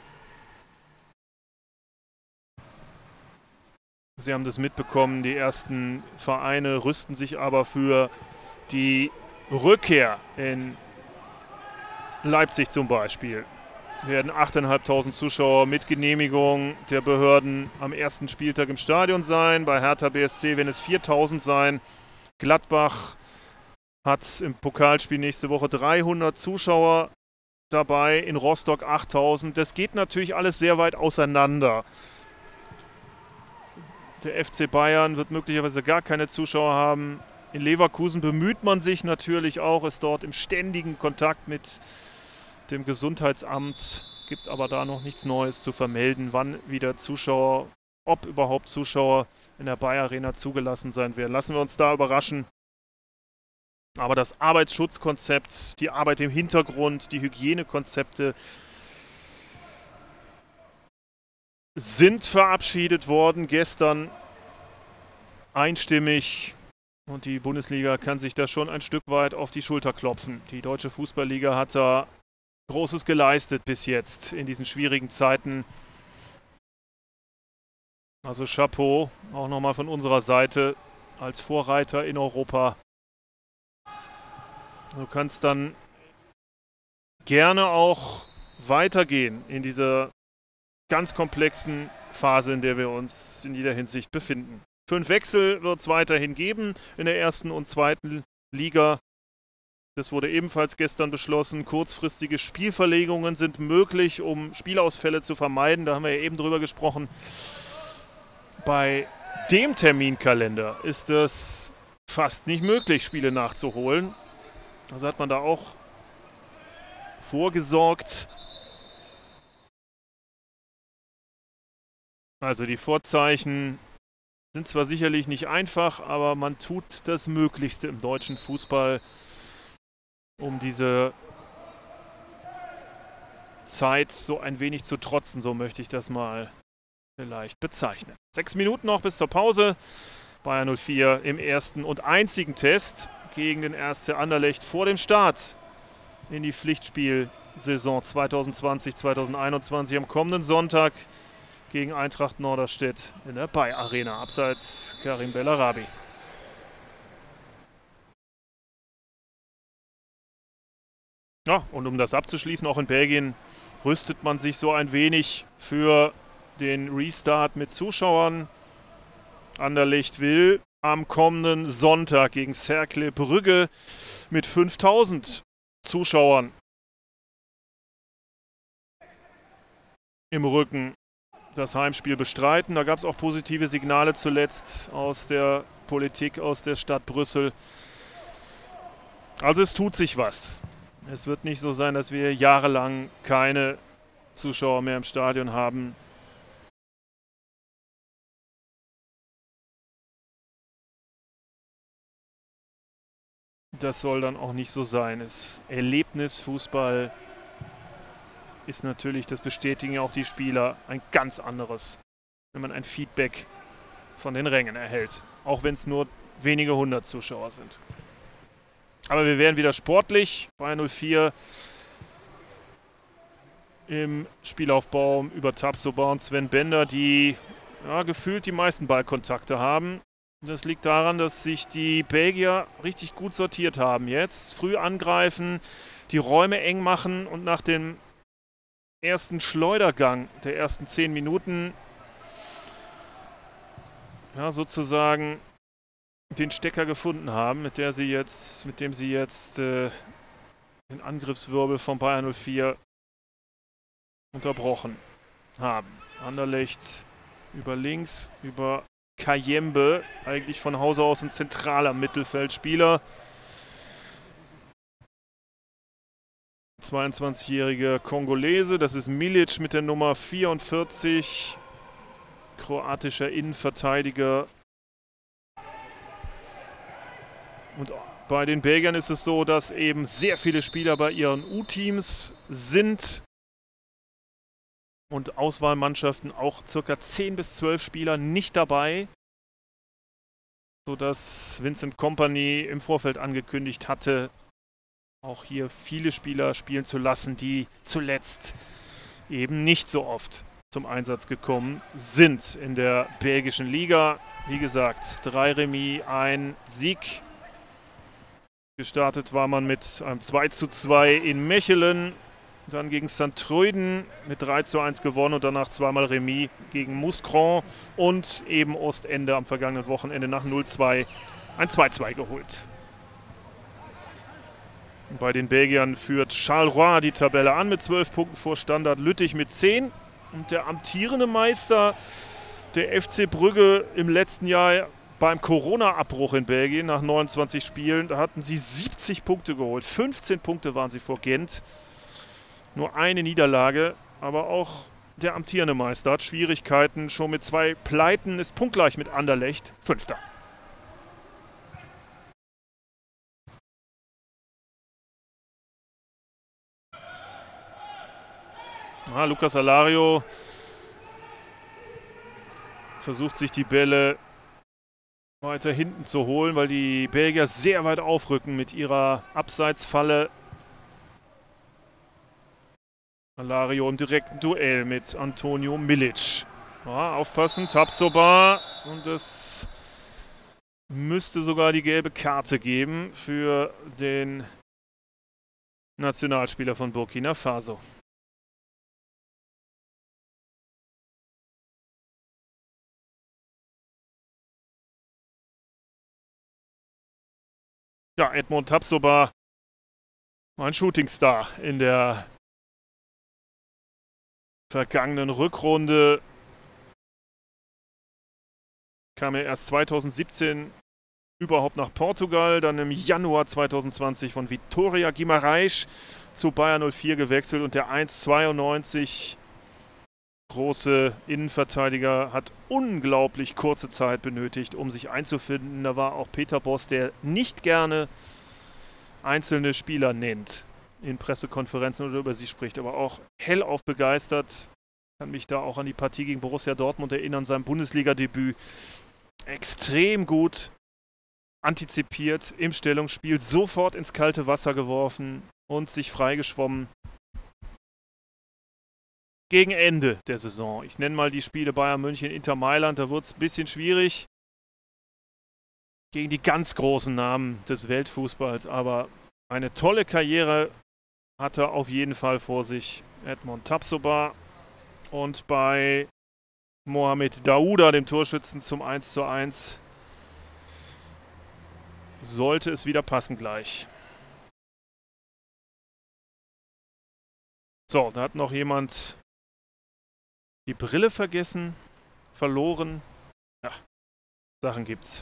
Sie haben das mitbekommen, die ersten Vereine rüsten sich aber für die Rückkehr in Leipzig zum Beispiel. Werden achttausendfünfhundert Zuschauer mit Genehmigung der Behörden am ersten Spieltag im Stadion sein. Bei Hertha B S C werden es viertausend sein. Gladbach hat im Pokalspiel nächste Woche dreihundert Zuschauer dabei, in Rostock achttausend. Das geht natürlich alles sehr weit auseinander. Der F C Bayern wird möglicherweise gar keine Zuschauer haben. In Leverkusen bemüht man sich natürlich auch, ist dort im ständigen Kontakt mit dem Gesundheitsamt, gibt aber da noch nichts Neues zu vermelden, wann wieder Zuschauer, ob überhaupt Zuschauer in der Bayer Arena zugelassen sein werden. Lassen wir uns da überraschen. Aber das Arbeitsschutzkonzept, die Arbeit im Hintergrund, die Hygienekonzepte sind verabschiedet worden gestern einstimmig und die Bundesliga kann sich da schon ein Stück weit auf die Schulter klopfen. Die Deutsche Fußballliga hat da Großes geleistet bis jetzt in diesen schwierigen Zeiten. Also Chapeau, auch nochmal von unserer Seite als Vorreiter in Europa. Du kannst dann gerne auch weitergehen in dieser ganz komplexen Phase, in der wir uns in jeder Hinsicht befinden. Fünf Wechsel wird es weiterhin geben in der ersten und zweiten Liga. Das wurde ebenfalls gestern beschlossen. Kurzfristige Spielverlegungen sind möglich, um Spielausfälle zu vermeiden. Da haben wir ja eben drüber gesprochen. Bei dem Terminkalender ist es fast nicht möglich, Spiele nachzuholen. Also hat man da auch vorgesorgt. Also die Vorzeichen sind zwar sicherlich nicht einfach, aber man tut das Möglichste im deutschen Fußball, um diese Zeit so ein wenig zu trotzen. So möchte ich das mal vielleicht bezeichnen. Sechs Minuten noch bis zur Pause. Bayern null vier im ersten und einzigen Test gegen den R S Anderlecht vor dem Start in die Pflichtspielsaison zweitausendzwanzig zweitausendeinundzwanzig am kommenden Sonntag gegen Eintracht Norderstedt in der Bay Arena. Abseits Karim Bellarabi. Ja, und um das abzuschließen, auch in Belgien rüstet man sich so ein wenig für den Restart mit Zuschauern. Anderlecht will am kommenden Sonntag gegen Cercle Brügge mit fünftausend Zuschauern im Rücken das Heimspiel bestreiten. Da gab es auch positive Signale zuletzt aus der Politik, aus der Stadt Brüssel. Also es tut sich was. Es wird nicht so sein, dass wir jahrelang keine Zuschauer mehr im Stadion haben. Das soll dann auch nicht so sein. Das Erlebnis Fußball ist natürlich, das bestätigen ja auch die Spieler, ein ganz anderes, wenn man ein Feedback von den Rängen erhält. Auch wenn es nur wenige hundert Zuschauer sind. Aber wir werden wieder sportlich. Bayern null vier im Spielaufbau über Tapsoba und Sven Bender, die ja, gefühlt die meisten Ballkontakte haben. Das liegt daran, dass sich die Belgier richtig gut sortiert haben jetzt. Früh angreifen, die Räume eng machen und nach dem ersten Schleudergang der ersten zehn Minuten ja, sozusagen den Stecker gefunden haben, mit der sie jetzt, mit dem sie jetzt äh, den Angriffswirbel von Bayern null vier unterbrochen haben. Anderlecht über links, über Kayembe, eigentlich von Hause aus ein zentraler Mittelfeldspieler. zweiundzwanzigjähriger Kongolese, das ist Milic mit der Nummer vierundvierzig, kroatischer Innenverteidiger. Und bei den Belgiern ist es so, dass eben sehr viele Spieler bei ihren U-Teams sind und Auswahlmannschaften auch circa zehn bis zwölf Spieler nicht dabei, sodass Vincent Kompany im Vorfeld angekündigt hatte, auch hier viele Spieler spielen zu lassen, die zuletzt eben nicht so oft zum Einsatz gekommen sind in der belgischen Liga. Wie gesagt, drei Remis, ein Sieg. Gestartet war man mit einem zwei zu zwei in Mechelen, dann gegen Sint-Truiden mit drei zu eins gewonnen und danach zweimal Remis gegen Mouscron und eben Ostende am vergangenen Wochenende nach null zu zwei ein zwei zu zwei geholt. Und bei den Belgiern führt Charleroi die Tabelle an mit zwölf Punkten vor Standard Lüttich mit zehn. Und der amtierende Meister, der F C Brügge im letzten Jahr beim Corona-Abbruch in Belgien nach neunundzwanzig Spielen, da hatten sie siebzig Punkte geholt. fünfzehn Punkte waren sie vor Gent. Nur eine Niederlage, aber auch der amtierende Meister hat Schwierigkeiten. Schon mit zwei Pleiten ist punktgleich mit Anderlecht Fünfter. Ah, Lucas Alario versucht sich die Bälle weiter hinten zu holen, weil die Belgier sehr weit aufrücken mit ihrer Abseitsfalle. Alario im direkten Duell mit Antonio Milic. Ja, aufpassen, Tapsoba. Und es müsste sogar die gelbe Karte geben für den Nationalspieler von Burkina Faso. Ja, Edmond Tapsoba, ein Shootingstar in der vergangenen Rückrunde. Kam er erst zweitausendsiebzehn überhaupt nach Portugal, dann im Januar zweitausendzwanzig von Vitória Guimarães zu Bayer null vier gewechselt und der eins Komma zweiundneunzig große Innenverteidiger hat unglaublich kurze Zeit benötigt, um sich einzufinden. Da war auch Peter Bosz, der nicht gerne einzelne Spieler nennt in Pressekonferenzen oder über sie spricht, aber auch hellauf begeistert. Ich kann mich da auch an die Partie gegen Borussia Dortmund erinnern, sein Bundesliga-Debüt. Extrem gut antizipiert im Stellungsspiel, sofort ins kalte Wasser geworfen und sich freigeschwommen. Gegen Ende der Saison. Ich nenne mal die Spiele Bayern München, Inter Mailand, da wird es ein bisschen schwierig. Gegen die ganz großen Namen des Weltfußballs, aber eine tolle Karriere hat er auf jeden Fall vor sich, Edmond Tapsoba. Und bei Mohamed Daouda, dem Torschützen, zum eins zu eins, sollte es wieder passen gleich. So, da hat noch jemand die Brille vergessen, verloren. Ja, Sachen gibt's.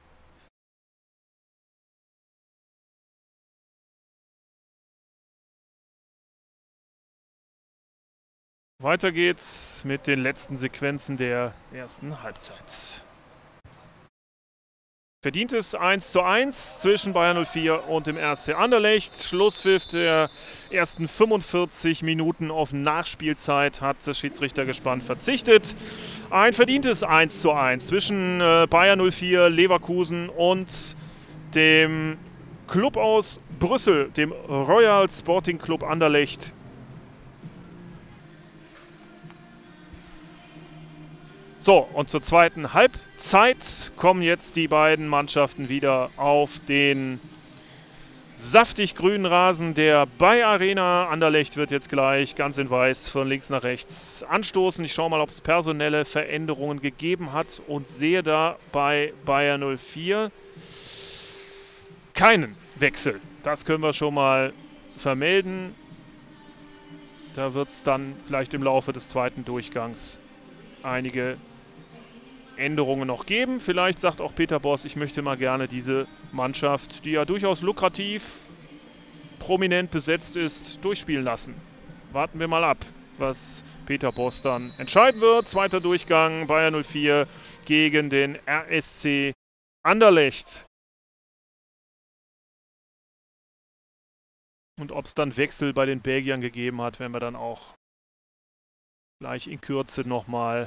Weiter geht's mit den letzten Sequenzen der ersten Halbzeit. Verdientes eins zu eins zwischen Bayer null vier und dem R C Anderlecht. Schlusspfiff der ersten fünfundvierzig Minuten auf Nachspielzeit hat das Schiedsrichtergespann verzichtet. Ein verdientes eins zu eins zwischen äh, Bayer null vier, Leverkusen und dem Club aus Brüssel, dem Royal Sporting Club Anderlecht. So, und zur zweiten Halbzeit kommen jetzt die beiden Mannschaften wieder auf den saftig grünen Rasen der Bayer Arena. Anderlecht wird jetzt gleich ganz in weiß von links nach rechts anstoßen. Ich schaue mal, ob es personelle Veränderungen gegeben hat und sehe da bei Bayer null vier keinen Wechsel. Das können wir schon mal vermelden. Da wird es dann vielleicht im Laufe des zweiten Durchgangs einige Änderungen noch geben. Vielleicht sagt auch Peter Bosz, ich möchte mal gerne diese Mannschaft, die ja durchaus lukrativ, prominent besetzt ist, durchspielen lassen. Warten wir mal ab, was Peter Bosz dann entscheiden wird. Zweiter Durchgang, Bayer null vier gegen den R S C Anderlecht. Und ob es dann Wechsel bei den Belgiern gegeben hat, werden wir dann auch gleich in Kürze nochmal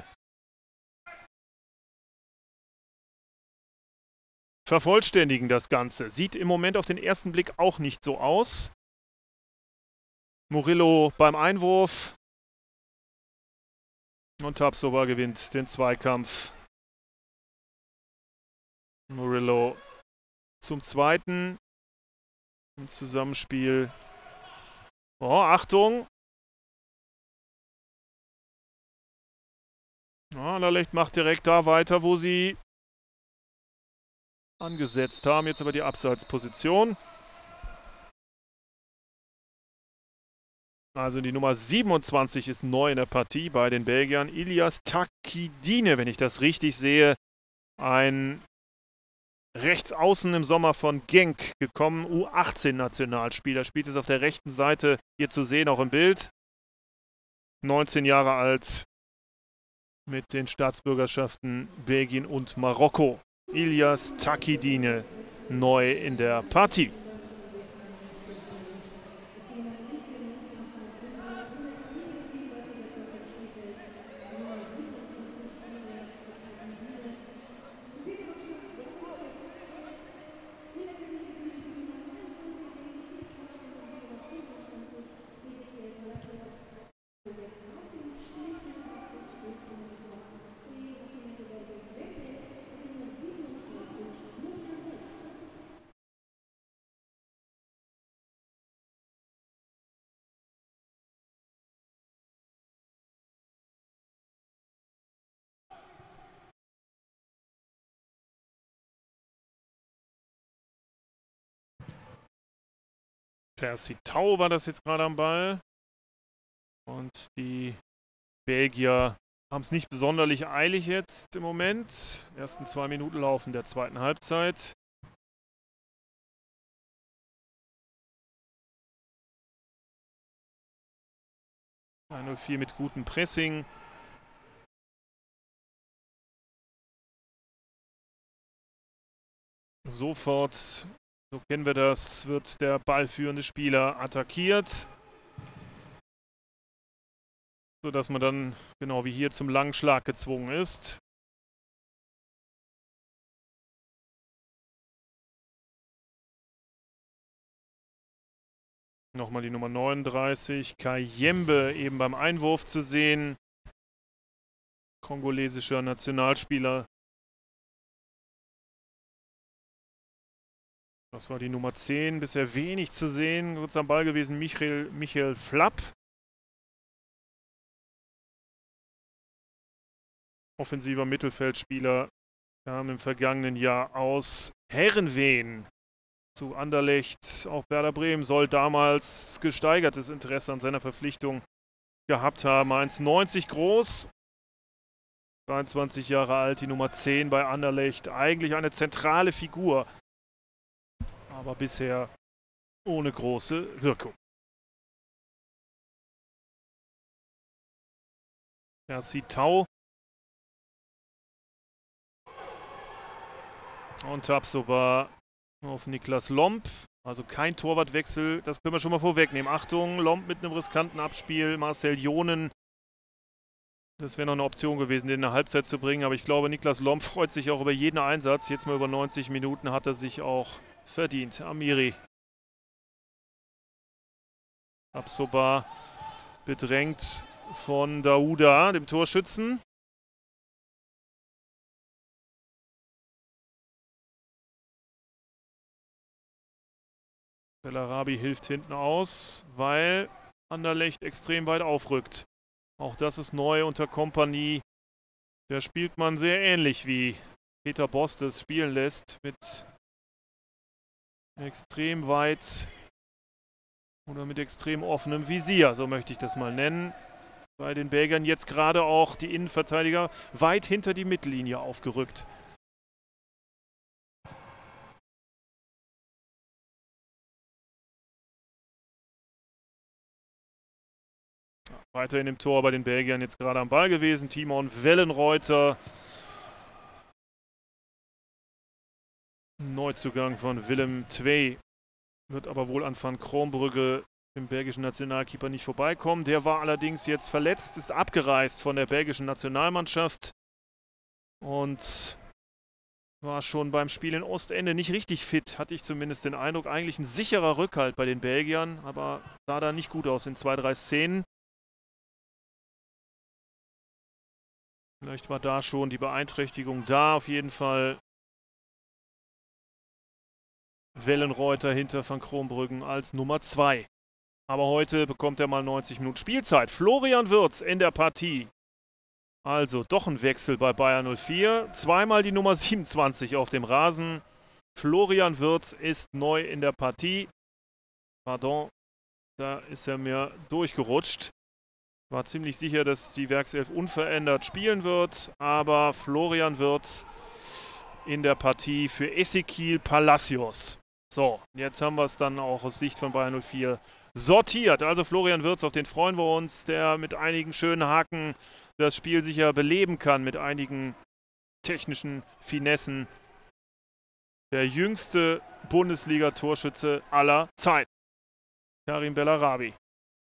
vervollständigen, das Ganze. Sieht im Moment auf den ersten Blick auch nicht so aus. Murillo beim Einwurf. Und Tapsoba gewinnt den Zweikampf. Murillo zum zweiten. Im Zusammenspiel. Oh, Achtung! Ja, Anderlecht macht direkt da weiter, wo sie angesetzt haben. Jetzt aber die Abseitsposition. Also die Nummer siebenundzwanzig ist neu in der Partie bei den Belgiern. Ilias Takidine, wenn ich das richtig sehe. Ein Rechtsaußen im Sommer von Genk gekommen. U achtzehn Nationalspieler. Spielt es auf der rechten Seite hier zu sehen, auch im Bild. neunzehn Jahre alt. Mit den Staatsbürgerschaften Belgien und Marokko. Ilias Takidine neu in der Partie. Percy Tau war das jetzt gerade am Ball. Und die Belgier haben es nicht besonders eilig jetzt im Moment. Die ersten zwei Minuten laufen der zweiten Halbzeit. drei null vier mit gutem Pressing. Sofort, so kennen wir das, wird der ballführende Spieler attackiert. Sodass man dann, genau wie hier, zum langen Schlag gezwungen ist. Nochmal die Nummer neununddreißig, Kayembe, eben beim Einwurf zu sehen. Kongolesischer Nationalspieler. Das war die Nummer zehn, bisher wenig zu sehen. Kurz am Ball gewesen, Michael, Michael Flapp. Offensiver Mittelfeldspieler, kam im vergangenen Jahr aus Herrenveen zu Anderlecht. Auch Werder Bremen soll damals gesteigertes Interesse an seiner Verpflichtung gehabt haben. eins neunzig groß, dreiundzwanzig Jahre alt, die Nummer zehn bei Anderlecht. Eigentlich eine zentrale Figur, aber bisher ohne große Wirkung. Percy Tau. Und Tabsoba auf Niklas Lomb. Also kein Torwartwechsel, das können wir schon mal vorwegnehmen. Achtung, Lomb mit einem riskanten Abspiel. Marcel Jonen. Das wäre noch eine Option gewesen, den in der Halbzeit zu bringen. Aber ich glaube, Niklas Lomb freut sich auch über jeden Einsatz. Jetzt mal über neunzig Minuten hat er sich auch verdient. Amiri. Tabsoba bedrängt von Daouda, dem Torschützen. Bellarabi hilft hinten aus, weil Anderlecht extrem weit aufrückt. Auch das ist neu unter Kompanie. Da spielt man sehr ähnlich wie Peter Bosz das spielen lässt. Mit extrem weit oder mit extrem offenem Visier, so möchte ich das mal nennen. Bei den Belgiern jetzt gerade auch die Innenverteidiger weit hinter die Mittellinie aufgerückt. Weiterhin im Tor bei den Belgiern jetzt gerade am Ball gewesen. Timon Wellenreuter. Neuzugang von Willem zwei. Wird aber wohl an Van Krombrugge, dem belgischen Nationalkeeper, nicht vorbeikommen. Der war allerdings jetzt verletzt, ist abgereist von der belgischen Nationalmannschaft. Und war schon beim Spiel in Ostende nicht richtig fit, hatte ich zumindest den Eindruck. Eigentlich ein sicherer Rückhalt bei den Belgiern, aber sah da nicht gut aus in zwei, drei Szenen. Vielleicht war da schon die Beeinträchtigung da. Auf jeden Fall Wellenreuter hinter Van Krombruggen als Nummer zwei. Aber heute bekommt er mal neunzig Minuten Spielzeit. Florian Wirtz in der Partie. Also doch ein Wechsel bei Bayer null vier. Zweimal die Nummer siebenundzwanzig auf dem Rasen. Florian Wirtz ist neu in der Partie. Pardon, da ist er mir durchgerutscht. War ziemlich sicher, dass die Werkself unverändert spielen wird, aber Florian Wirtz in der Partie für Ezequiel Palacios. So, jetzt haben wir es dann auch aus Sicht von Bayer null vier sortiert. Also Florian Wirtz, auf den freuen wir uns, der mit einigen schönen Haken das Spiel sicher beleben kann, mit einigen technischen Finessen. Der jüngste Bundesliga-Torschütze aller Zeiten. Karim Bellarabi.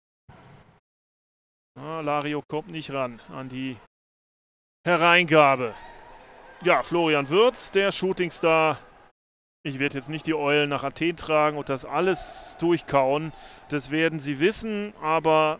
Ah, Lario kommt nicht ran an die Hereingabe. Ja, Florian Wirtz, der Shootingstar. Ich werde jetzt nicht die Eulen nach Athen tragen und das alles durchkauen. Das werden Sie wissen, aber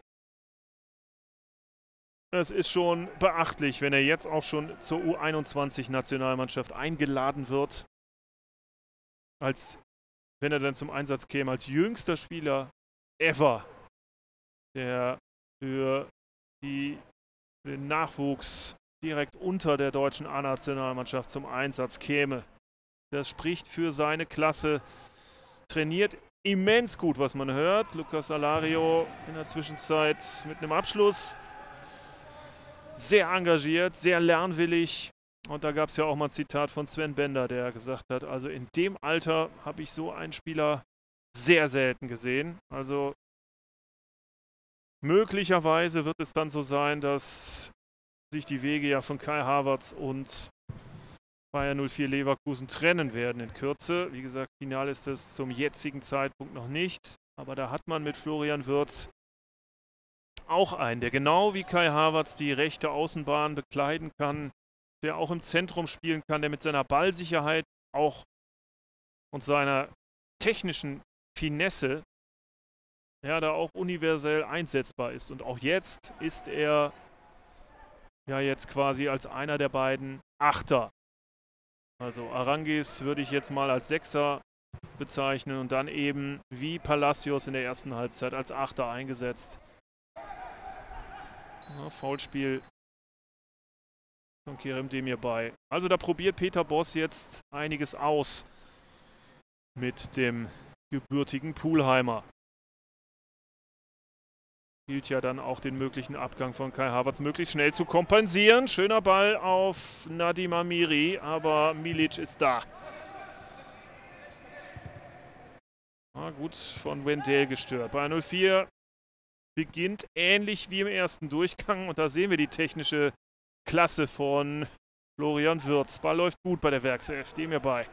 es ist schon beachtlich, wenn er jetzt auch schon zur U einundzwanzig-Nationalmannschaft eingeladen wird. Als wenn er dann zum Einsatz käme, als jüngster Spieler ever, der für die, den Nachwuchs direkt unter der deutschen A-Nationalmannschaft zum Einsatz käme. Das spricht für seine Klasse. Trainiert immens gut, was man hört. Lucas Alario in der Zwischenzeit mit einem Abschluss. Sehr engagiert, sehr lernwillig. Und da gab es ja auch mal ein Zitat von Sven Bender, der gesagt hat, also in dem Alter habe ich so einen Spieler sehr selten gesehen. Also möglicherweise wird es dann so sein, dass sich die Wege ja von Kai Havertz und Bayer null vier Leverkusen trennen werden in Kürze. Wie gesagt, final ist es zum jetzigen Zeitpunkt noch nicht. Aber da hat man mit Florian Wirtz auch einen, der genau wie Kai Havertz die rechte Außenbahn bekleiden kann, der auch im Zentrum spielen kann, der mit seiner Ballsicherheit auch und seiner technischen Finesse ja da auch universell einsetzbar ist. Und auch jetzt ist er ja jetzt quasi als einer der beiden Achter. Also Aránguiz würde ich jetzt mal als Sechser bezeichnen und dann eben wie Palacios in der ersten Halbzeit als Achter eingesetzt. Ja, Foulspiel von Kerem Demirbay. Also da probiert Peter Bosz jetzt einiges aus mit dem gebürtigen Pulheimer. Gilt ja dann auch den möglichen Abgang von Kai Havertz möglichst schnell zu kompensieren. Schöner Ball auf Nadim Amiri, aber Milic ist da. Ah, gut von Wendell gestört. Bayer null vier beginnt ähnlich wie im ersten Durchgang und da sehen wir die technische Klasse von Florian Wirtz. Ball läuft gut bei der Werkself, Demirbay.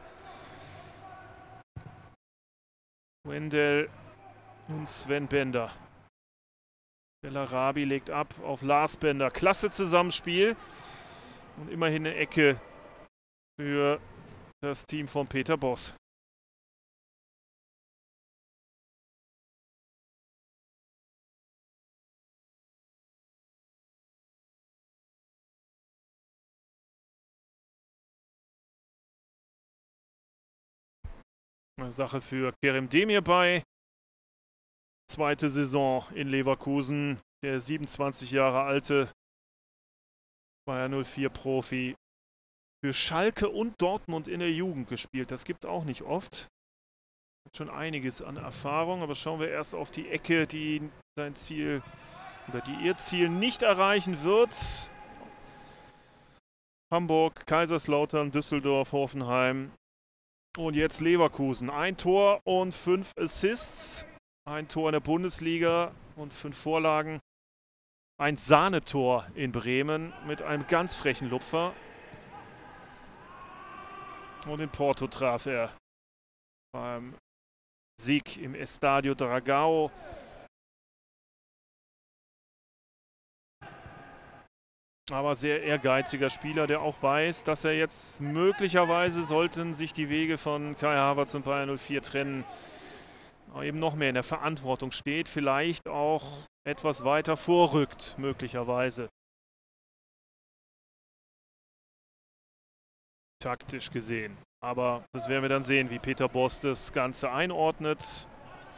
Wendell und Sven Bender. Bellarabi legt ab auf Lars Bender. Klasse Zusammenspiel. Und immerhin eine Ecke für das Team von Peter Bosz. Eine Sache für Kerem Demirbay. Zweite Saison in Leverkusen. Der siebenundzwanzig Jahre alte Bayer null vier Profi. Für Schalke und Dortmund in der Jugend gespielt. Das gibt es auch nicht oft. Hat schon einiges an Erfahrung. Aber schauen wir erst auf die Ecke, die sein Ziel oder die ihr Ziel nicht erreichen wird. Hamburg, Kaiserslautern, Düsseldorf, Hoffenheim. Und jetzt Leverkusen. Ein Tor und fünf Assists. Ein Tor in der Bundesliga und fünf Vorlagen. Ein Sahnetor in Bremen mit einem ganz frechen Lupfer. Und in Porto traf er beim Sieg im Estadio Dragao. Aber sehr ehrgeiziger Spieler, der auch weiß, dass er jetzt möglicherweise, sollten sich die Wege von Kai Havertz und Bayer null vier trennen, eben noch mehr in der Verantwortung steht, vielleicht auch etwas weiter vorrückt, möglicherweise. Taktisch gesehen. Aber das werden wir dann sehen, wie Peter Bosz das Ganze einordnet.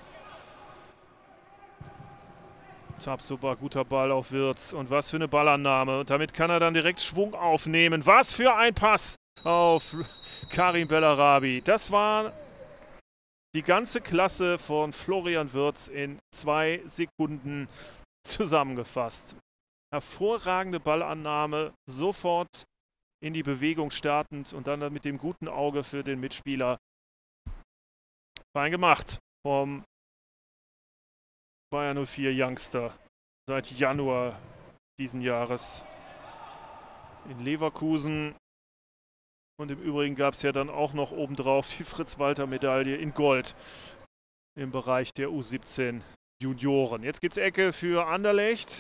Tabsoba, guter Ball auf Wirtz. Und was für eine Ballannahme. Und damit kann er dann direkt Schwung aufnehmen. Was für ein Pass auf Karim Bellarabi. Das war die ganze Klasse von Florian Wirtz in zwei Sekunden zusammengefasst. Hervorragende Ballannahme, sofort in die Bewegung startend und dann mit dem guten Auge für den Mitspieler. Fein gemacht vom Bayer null vier Youngster seit Januar diesen Jahres in Leverkusen. Und im Übrigen gab es ja dann auch noch obendrauf die Fritz-Walter-Medaille in Gold im Bereich der U siebzehn Junioren. Jetzt gibt es Ecke für Anderlecht.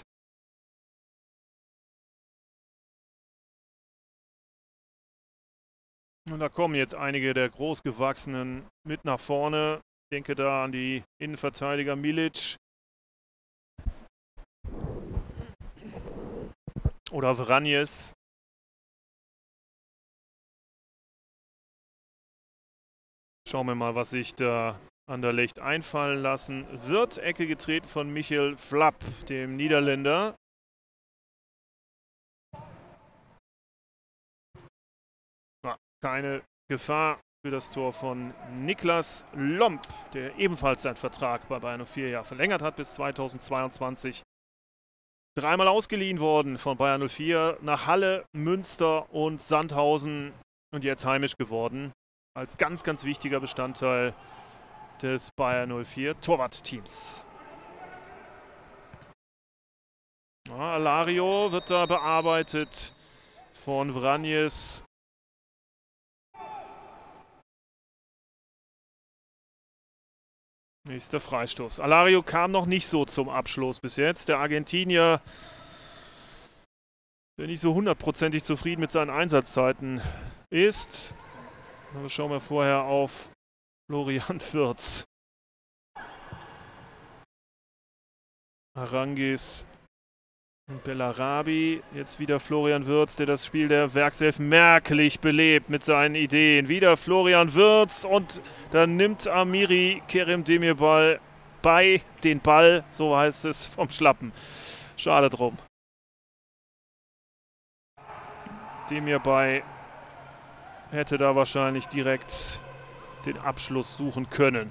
Und da kommen jetzt einige der Großgewachsenen mit nach vorne. Ich denke da an die Innenverteidiger Milic oder Vranjes. Schauen wir mal, was sich da Anderlecht einfallen lassen wird. Ecke getreten von Michel Flapp, dem Niederländer. Ah, keine Gefahr für das Tor von Niklas Lomp, der ebenfalls seinen Vertrag bei Bayern um vier Jahre verlängert hat bis zweitausendzweiundzwanzig. Dreimal ausgeliehen worden von Bayern null vier nach Halle, Münster und Sandhausen und jetzt heimisch geworden. Als ganz, ganz wichtiger Bestandteil des Bayern null vier Torwartteams. Ja, Alario wird da bearbeitet von Vranjes. Nächster Freistoß. Alario kam noch nicht so zum Abschluss bis jetzt. Der Argentinier der nicht so hundertprozentig zufrieden mit seinen Einsatzzeiten ist. Also schauen wir vorher auf Florian Wirtz. Arangis und Bellarabi. Jetzt wieder Florian Wirtz, der das Spiel der Werkselfen merklich belebt mit seinen Ideen. Wieder Florian Wirtz und dann nimmt Amiri Kerem Demirbay bei den Ball, so heißt es, vom Schlappen. Schade drum. Demirbay hätte da wahrscheinlich direkt den Abschluss suchen können.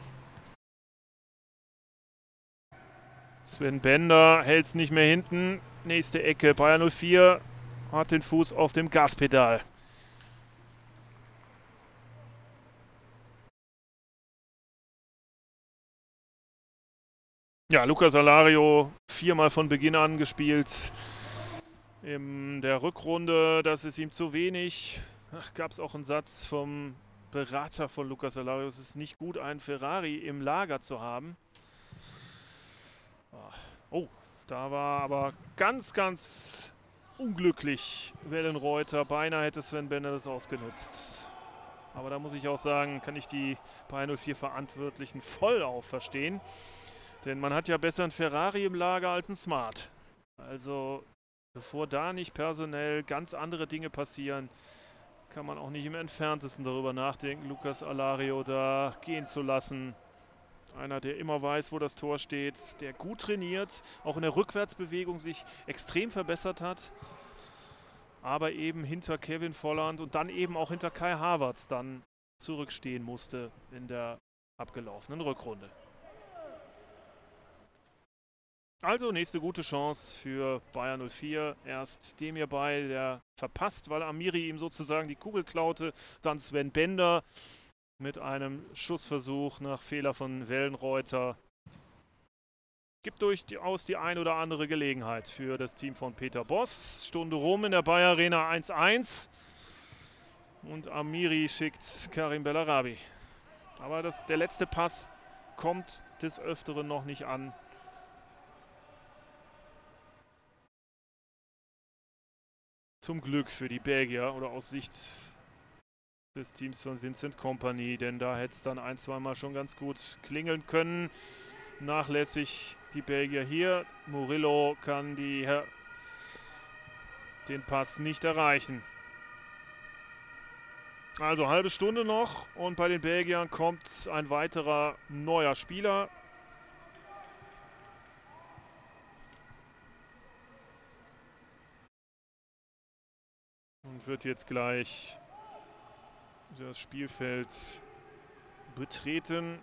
Sven Bender hält es nicht mehr hinten. Nächste Ecke. Bayern null vier hat den Fuß auf dem Gaspedal. Ja, Lucas Alario viermal von Beginn an gespielt. In der Rückrunde, das ist ihm zu wenig. Gab es auch einen Satz vom Berater von Lucas Alario. Es ist nicht gut, einen Ferrari im Lager zu haben. Oh, da war aber ganz, ganz unglücklich Wellenreuter. Beinahe hätte Sven Bender das ausgenutzt. Aber da muss ich auch sagen, kann ich die Bayern null vier Verantwortlichen voll auf verstehen. Denn man hat ja besser einen Ferrari im Lager als einen Smart. Also bevor da nicht personell ganz andere Dinge passieren, kann man auch nicht im Entferntesten darüber nachdenken, Lucas Alario da gehen zu lassen. Einer, der immer weiß, wo das Tor steht, der gut trainiert, auch in der Rückwärtsbewegung sich extrem verbessert hat, aber eben hinter Kevin Volland und dann eben auch hinter Kai Havertz dann zurückstehen musste in der abgelaufenen Rückrunde. Also nächste gute Chance für Bayern null vier. Erst Demirbay, der verpasst, weil Amiri ihm sozusagen die Kugel klaute, dann Sven Bender mit einem Schussversuch nach Fehler von Wellenreuter. Gibt durchaus die ein oder andere Gelegenheit für das Team von Peter Bosz. Stunde rum in der Bayer Arena eins eins. Und Amiri schickt Karim Bellarabi. Aber das, der letzte Pass kommt des Öfteren noch nicht an. Zum Glück für die Belgier oder aus Sicht des Teams von Vincent Kompany, denn da hätte es dann ein, zwei Mal schon ganz gut klingeln können. Nachlässig die Belgier hier. Murillo kann die, den Pass nicht erreichen. Also halbe Stunde noch und bei den Belgiern kommt ein weiterer neuer Spieler. Und wird jetzt gleich das Spielfeld betreten.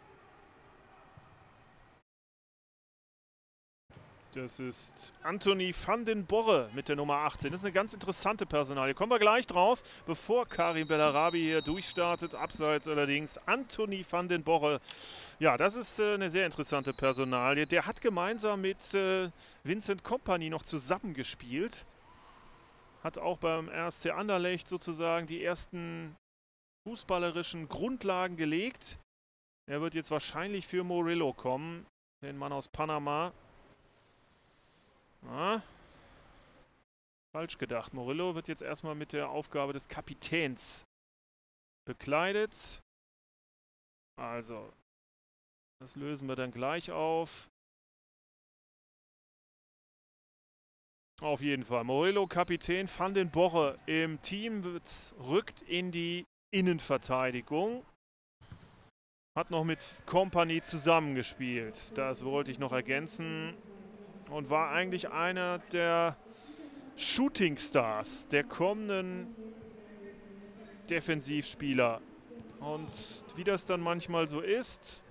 Das ist Anthony van den Borre mit der Nummer achtzehn. Das ist eine ganz interessante Personalie. Kommen wir gleich drauf, bevor Karim Bellarabi hier durchstartet. Abseits allerdings Anthony van den Borre. Ja, das ist äh, eine sehr interessante Personalie. Der hat gemeinsam mit äh, Vincent Kompany noch zusammengespielt. Hat auch beim R S C Anderlecht sozusagen die ersten fußballerischen Grundlagen gelegt. Er wird jetzt wahrscheinlich für Murillo kommen, den Mann aus Panama. Ah, falsch gedacht. Murillo wird jetzt erstmal mit der Aufgabe des Kapitäns bekleidet. Also, das lösen wir dann gleich auf. Auf jeden Fall. Murillo, Kapitän, Van den Borre im Team, wird, rückt in die Innenverteidigung. Hat noch mit Kompany zusammengespielt. Das wollte ich noch ergänzen. Und war eigentlich einer der Shooting Stars der kommenden Defensivspieler Und wie das dann manchmal so ist,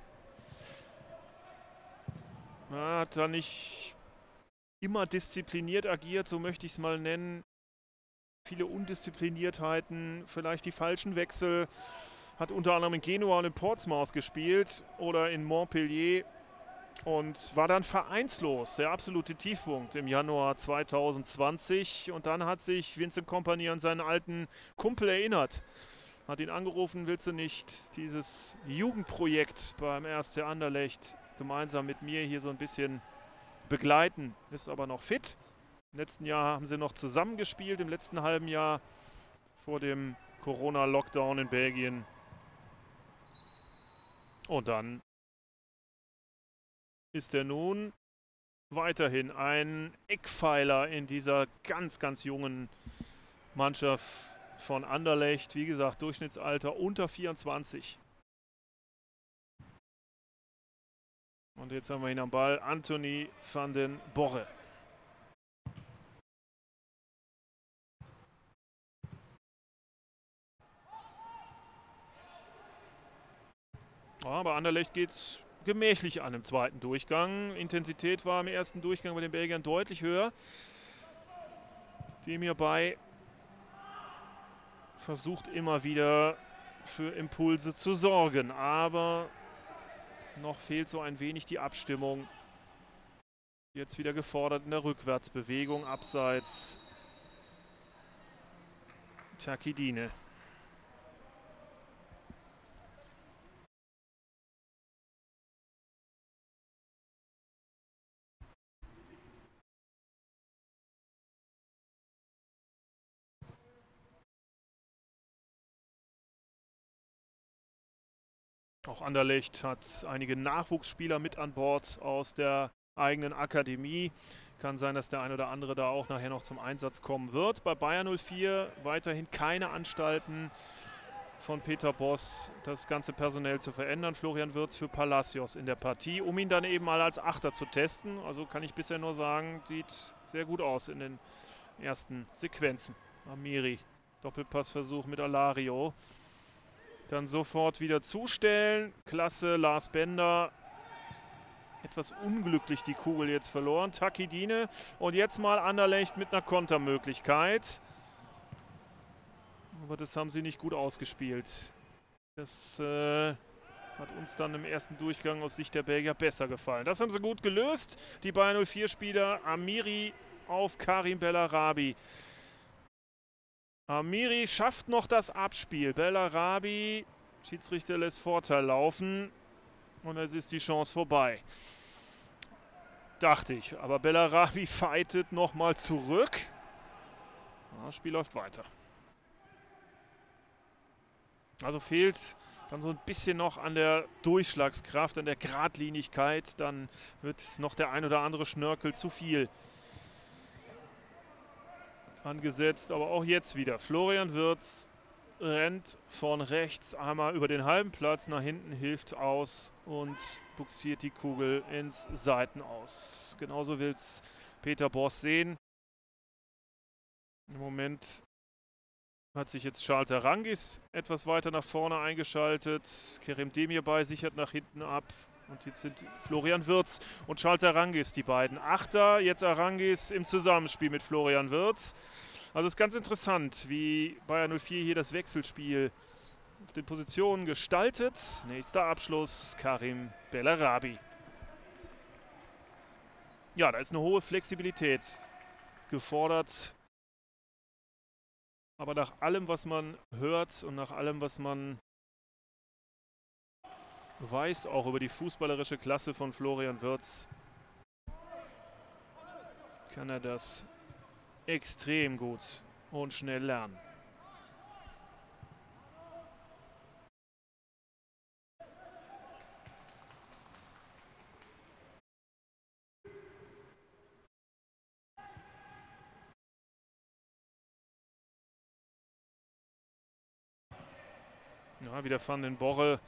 na, hat er nicht immer diszipliniert agiert, so möchte ich es mal nennen. Viele Undiszipliniertheiten, vielleicht die falschen Wechsel. Hat unter anderem in Genua und in Portsmouth gespielt oder in Montpellier und war dann vereinslos. Der absolute Tiefpunkt im Januar zweitausendzwanzig. Und dann hat sich Vincent Kompany an seinen alten Kumpel erinnert. Hat ihn angerufen, willst du nicht dieses Jugendprojekt beim R S C Anderlecht gemeinsam mit mir hier so ein bisschen begleiten? Ist aber noch fit. Im letzten Jahr haben sie noch zusammengespielt, im letzten halben Jahr vor dem Corona-Lockdown in Belgien. Und dann ist er nun weiterhin ein Eckpfeiler in dieser ganz, ganz jungen Mannschaft von Anderlecht. Wie gesagt, Durchschnittsalter unter vierundzwanzig. Und jetzt haben wir ihn am Ball, Anthony van den Borre. Ja, bei Anderlecht geht es gemächlich an im zweiten Durchgang. Intensität war im ersten Durchgang bei den Belgiern deutlich höher. Dem hierbei versucht immer wieder für Impulse zu sorgen, aber noch fehlt so ein wenig die Abstimmung. Jetzt wieder gefordert in der Rückwärtsbewegung, abseits Takidine. Auch Anderlecht hat einige Nachwuchsspieler mit an Bord aus der eigenen Akademie. Kann sein, dass der ein oder andere da auch nachher noch zum Einsatz kommen wird. Bei Bayer null vier weiterhin keine Anstalten von Peter Bosz, das ganze personell zu verändern. Florian Wirtz für Palacios in der Partie, um ihn dann eben mal als Achter zu testen. Also kann ich bisher nur sagen, sieht sehr gut aus in den ersten Sequenzen. Amiri, Doppelpassversuch mit Alario. Dann sofort wieder zustellen. Klasse, Lars Bender. Etwas unglücklich die Kugel jetzt verloren. Takidine. Und jetzt mal Anderlecht mit einer Kontermöglichkeit. Aber das haben sie nicht gut ausgespielt. Das äh, hat uns dann im ersten Durchgang aus Sicht der Belgier besser gefallen. Das haben sie gut gelöst. Die Bayer null vier Spieler. Amiri auf Karim Bellarabi. Amiri schafft noch das Abspiel. Bellarabi, Schiedsrichter lässt Vorteil laufen. Und es ist die Chance vorbei. Dachte ich. Aber Bellarabi fightet nochmal zurück. Das Spiel läuft weiter. Also fehlt dann so ein bisschen noch an der Durchschlagskraft, an der Gradlinigkeit. Dann wird noch der ein oder andere Schnörkel zu viel angesetzt, aber auch jetzt wieder. Florian Wirtz rennt von rechts einmal über den halben Platz nach hinten, hilft aus und buxiert die Kugel ins Seitenaus. Genauso will es Peter Bosz sehen. Im Moment hat sich jetzt Charles Arangis etwas weiter nach vorne eingeschaltet. Kerem Demirbay sichert nach hinten ab. Und jetzt sind Florian Wirtz und Charles Arangis die beiden Achter. Jetzt Arangis im Zusammenspiel mit Florian Wirtz. Also es ist ganz interessant, wie Bayer null vier hier das Wechselspiel auf den Positionen gestaltet. Nächster Abschluss, Karim Bellarabi. Ja, da ist eine hohe Flexibilität gefordert. Aber nach allem, was man hört und nach allem, was man weiß, auch über die fußballerische Klasse von Florian Wirtz, kann er das extrem gut und schnell lernen. Ja, wieder Van den Borre.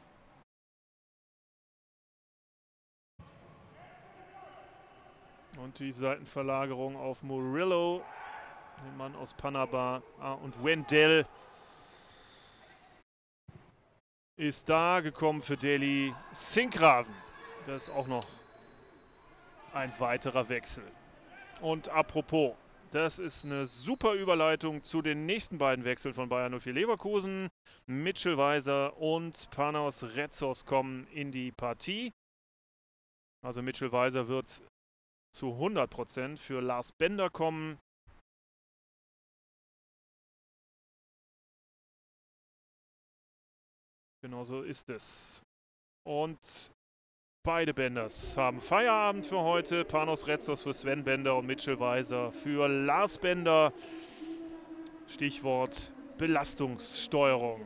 Und die Seitenverlagerung auf Murillo, den Mann aus Panama. Ah, und Wendell. ist da gekommen für Delhi Sinkgraven. Das ist auch noch ein weiterer Wechsel. Und apropos, das ist eine super Überleitung zu den nächsten beiden Wechseln von Bayer null vier Leverkusen. Mitchell Weiser und Panos Retzos kommen in die Partie. Also Mitchell Weiser wird zu hundert Prozent für Lars Bender kommen. Genauso ist es. Und beide Benders haben Feierabend für heute. Panos Retzos für Sven Bender und Mitchell Weiser für Lars Bender. Stichwort Belastungssteuerung.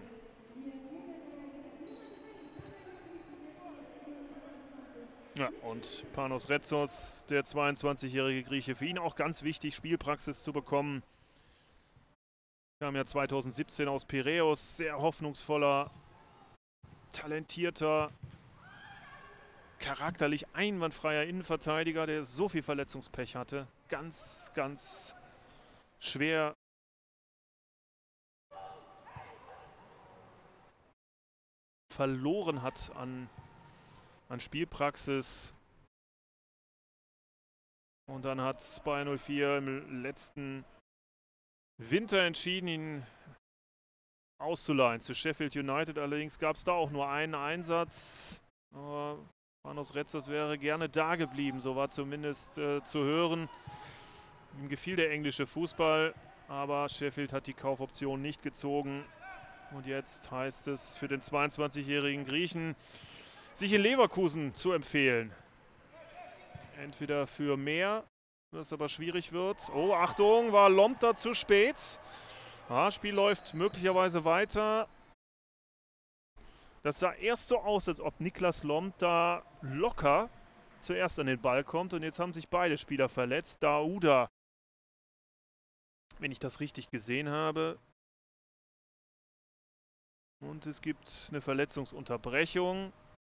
Ja, und Panos Retzos, der zweiundzwanzigjährige Grieche, für ihn auch ganz wichtig, Spielpraxis zu bekommen. Wir haben ja zweitausendsiebzehn aus Piräus, sehr hoffnungsvoller, talentierter, charakterlich einwandfreier Innenverteidiger, der so viel Verletzungspech hatte. Ganz, ganz schwer verloren hat an, an Spielpraxis. Und dann hat Bayer null vier im letzten Winter entschieden, ihn auszuleihen zu Sheffield United. Allerdings gab es da auch nur einen Einsatz. Aber Panos Retzos wäre gerne da geblieben, so war zumindest äh, zu hören. Ihm gefiel der englische Fußball, aber Sheffield hat die Kaufoption nicht gezogen. Und jetzt heißt es für den zweiundzwanzigjährigen Griechen, sich in Leverkusen zu empfehlen. Entweder für mehr, was aber schwierig wird. Oh, Achtung, war Lomta zu spät. Ja, Spiel läuft möglicherweise weiter. Das sah erst so aus, als ob Niklas Lomta locker zuerst an den Ball kommt. Und jetzt haben sich beide Spieler verletzt. Dauda, wenn ich das richtig gesehen habe. Und es gibt eine Verletzungsunterbrechung.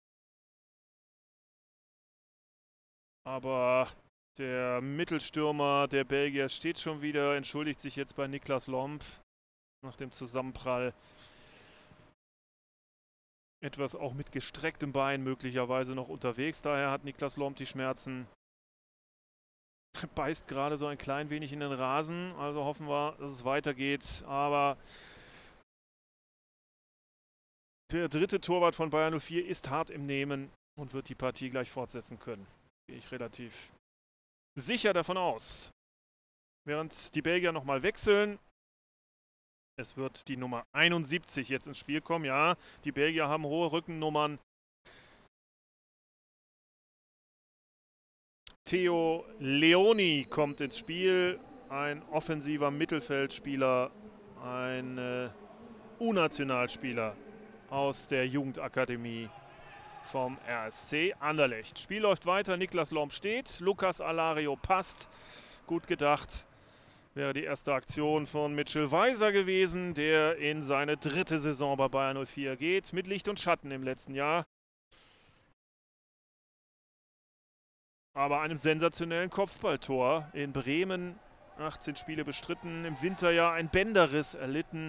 Aber der Mittelstürmer der Belgier steht schon wieder, entschuldigt sich jetzt bei Niklas Lomp nach dem Zusammenprall. Etwas auch mit gestrecktem Bein möglicherweise noch unterwegs. Daher hat Niklas Lomp die Schmerzen. Beißt gerade so ein klein wenig in den Rasen. Also hoffen wir, dass es weitergeht. Aber der dritte Torwart von Bayer null vier ist hart im Nehmen und wird die Partie gleich fortsetzen können. Gehe ich relativ sicher davon aus. Während die Belgier nochmal wechseln. Es wird die Nummer einundsiebzig jetzt ins Spiel kommen. Ja, die Belgier haben hohe Rückennummern. Theo Leoni kommt ins Spiel. Ein offensiver Mittelfeldspieler. Ein äh, U-Nationalspieler aus der Jugendakademie vom R S C Anderlecht. Spiel läuft weiter. Niklas Lomp steht. Lucas Alario passt. Gut gedacht. Wäre die erste Aktion von Mitchell Weiser gewesen, der in seine dritte Saison bei Bayer null vier geht, mit Licht und Schatten im letzten Jahr. Aber einem sensationellen Kopfballtor in Bremen, achtzehn Spiele bestritten, im Winterjahr ein Bänderriss erlitten.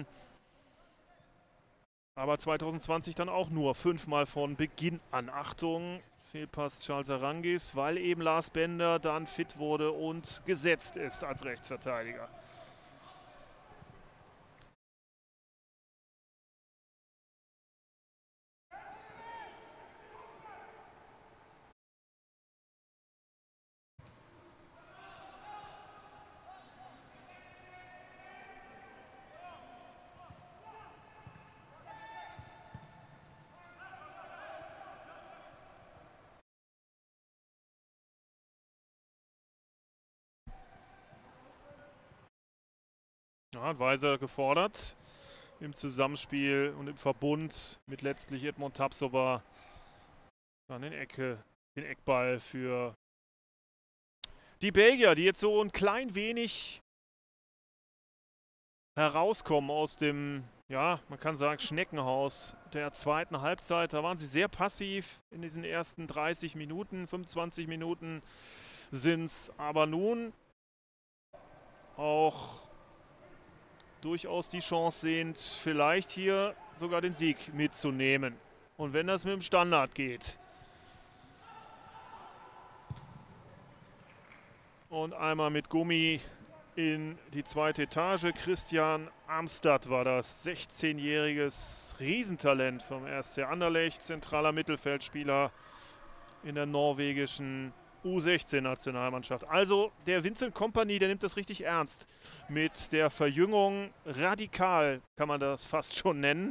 Aber zweitausendzwanzig dann auch nur fünfmal von Beginn an. Achtung, Fehlpass Charles Arangis, weil eben Lars Bender dann fit wurde und gesetzt ist als Rechtsverteidiger. Ja, hat Weiser gefordert im Zusammenspiel und im Verbund mit letztlich Edmond Tapsoba. Dann den Ecke, den Eckball für die Belgier, die jetzt so ein klein wenig herauskommen aus dem, ja, man kann sagen, Schneckenhaus der zweiten Halbzeit. Da waren sie sehr passiv in diesen ersten dreißig Minuten, fünfundzwanzig Minuten sind es. Aber nun auch durchaus die Chance sehend, vielleicht hier sogar den Sieg mitzunehmen. Und wenn das mit dem Standard geht. Und einmal mit Gummi in die zweite Etage. Christian Armstad war das, sechzehnjähriges Riesentalent vom R S C Anderlecht, zentraler Mittelfeldspieler in der norwegischen U sechzehn-Nationalmannschaft. Also der Vincent Kompany, der nimmt das richtig ernst mit der Verjüngung. Radikal kann man das fast schon nennen.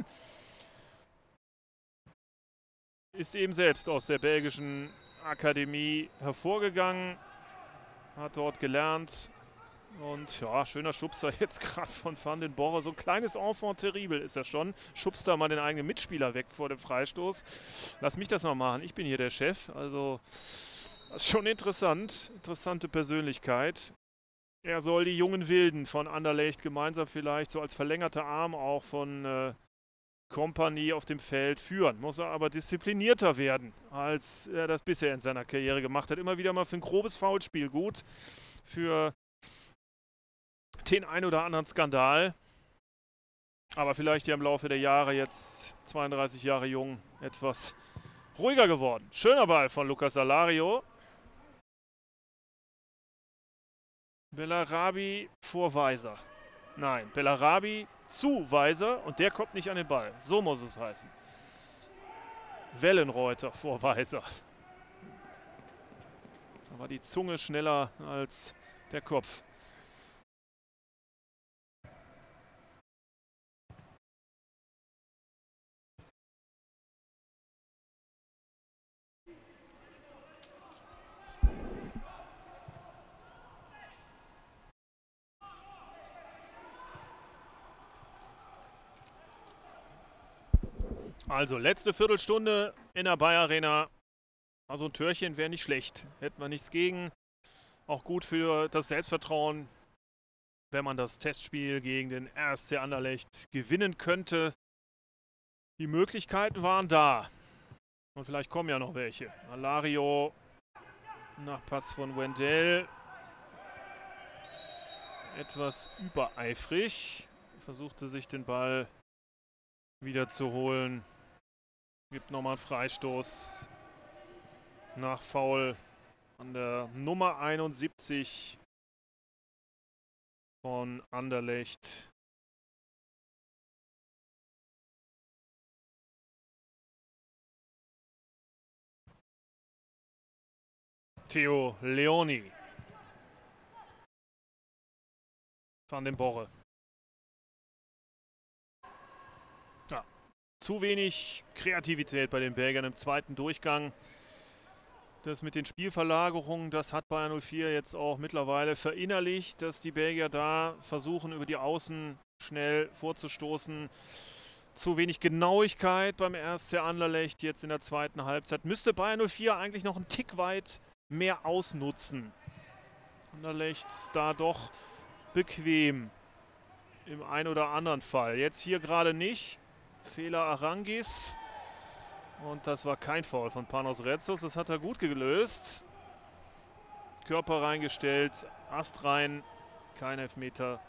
Ist eben selbst aus der belgischen Akademie hervorgegangen, hat dort gelernt. Und ja, schöner Schubser jetzt gerade von Van den Borre. So ein kleines Enfant terrible ist er schon. Schubst da mal den eigenen Mitspieler weg vor dem Freistoß. Lass mich das mal machen. Ich bin hier der Chef. Also, das ist schon interessant. Interessante Persönlichkeit. Er soll die jungen Wilden von Anderlecht gemeinsam vielleicht so als verlängerter Arm auch von äh, Kompany auf dem Feld führen. Muss er aber disziplinierter werden, als er das bisher in seiner Karriere gemacht hat. Immer wieder mal für ein grobes Foulspiel gut. Für den ein oder anderen Skandal. Aber vielleicht hier im Laufe der Jahre, jetzt zweiunddreißig Jahre jung, etwas ruhiger geworden. Schöner Ball von Lucas Alario. Bellarabi vor Weiser. Nein, Bellarabi zu Weiser und der kommt nicht an den Ball. So muss es heißen. Wellenreuter vor Weiser. Da war die Zunge schneller als der Kopf. Also, letzte Viertelstunde in der Bayer Arena. Also ein Törchen wäre nicht schlecht. Hätten wir nichts gegen. Auch gut für das Selbstvertrauen, wenn man das Testspiel gegen den R S C Anderlecht gewinnen könnte. Die Möglichkeiten waren da. Und vielleicht kommen ja noch welche. Alario nach Pass von Wendell. Etwas übereifrig. Versuchte sich den Ball wieder zu holen. Gibt nochmal einen Freistoß nach Foul an der Nummer einundsiebzig von Anderlecht. Theo Leoni. Van den Borre. Ja, zu wenig Kreativität bei den Belgiern im zweiten Durchgang. Das mit den Spielverlagerungen, das hat Bayer null vier jetzt auch mittlerweile verinnerlicht, dass die Belgier da versuchen, über die Außen schnell vorzustoßen. Zu wenig Genauigkeit beim R S C Anderlecht jetzt in der zweiten Halbzeit. Müsste Bayer null vier eigentlich noch einen Tick weit mehr ausnutzen. Anderlecht da doch bequem im einen oder anderen Fall. Jetzt hier gerade nicht. Fehler Arangis. Und das war kein Foul von Panos Retsos. Das hat er gut gelöst. Körper reingestellt. Ast rein. Kein Elfmeter.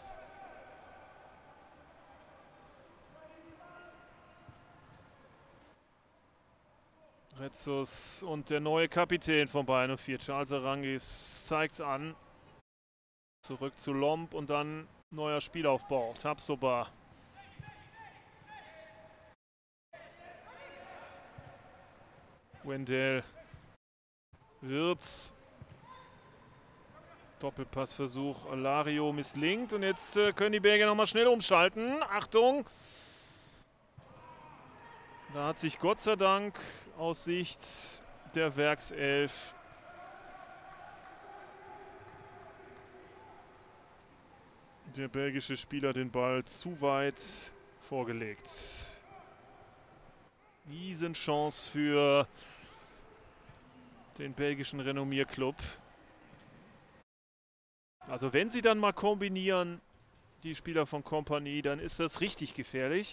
Retsos und der neue Kapitän von Bayer null vier, Charles Arangis, zeigt es an. Zurück zu Lomb und dann neuer Spielaufbau. Tabsoba. Wendell. Wirtz. Doppelpassversuch. Alario misslingt. Und jetzt äh, können die Belgier nochmal schnell umschalten. Achtung! Da hat sich Gott sei Dank aus Sicht der Werkself der belgische Spieler den Ball zu weit vorgelegt. Riesenchance für den belgischen Renommierklub. Also wenn sie dann mal kombinieren, die Spieler von Kompany, dann ist das richtig gefährlich.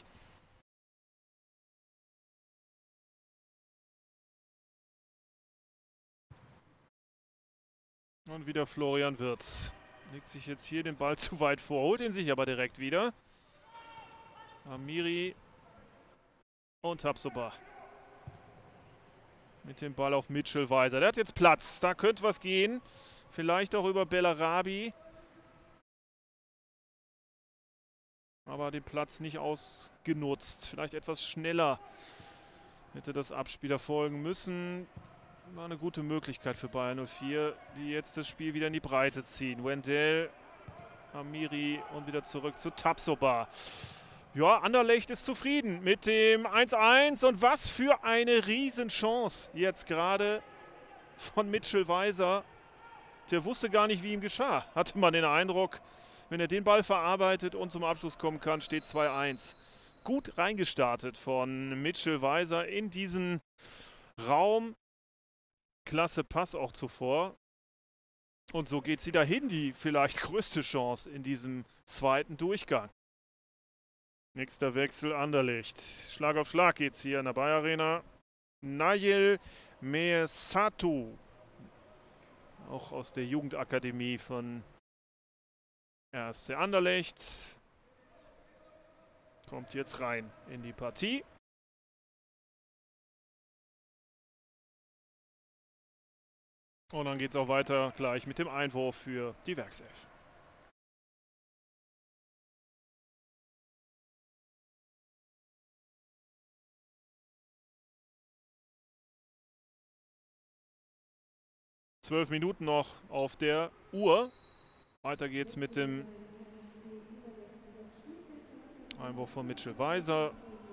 Und wieder Florian Wirtz. Legt sich jetzt hier den Ball zu weit vor, holt ihn sich aber direkt wieder. Amiri und Tapsoba. Mit dem Ball auf Mitchell Weiser. Der hat jetzt Platz, da könnte was gehen. Vielleicht auch über Bellarabi. Aber den Platz nicht ausgenutzt. Vielleicht etwas schneller hätte das Abspiel erfolgen müssen. War eine gute Möglichkeit für Bayern null vier, die jetzt das Spiel wieder in die Breite ziehen. Wendell, Amiri und wieder zurück zu Tapsoba. Ja, Anderlecht ist zufrieden mit dem eins eins. Und was für eine Riesenchance jetzt gerade von Mitchell Weiser. Der wusste gar nicht, wie ihm geschah. Hatte man den Eindruck, wenn er den Ball verarbeitet und zum Abschluss kommen kann, steht zwei eins. Gut reingestartet von Mitchell Weiser in diesen Raum. Klasse Pass auch zuvor. Und so geht sie dahin, die vielleicht größte Chance in diesem zweiten Durchgang. Nächster Wechsel, Anderlecht. Schlag auf Schlag geht's hier in der Bayer Arena. Nayel Meesatu. Auch aus der Jugendakademie von R S C Anderlecht. Kommt jetzt rein in die Partie. Und dann geht es auch weiter gleich mit dem Einwurf für die Werkself. Zwölf Minuten noch auf der Uhr. Weiter geht's mit dem Einwurf von Mitchell Weiser.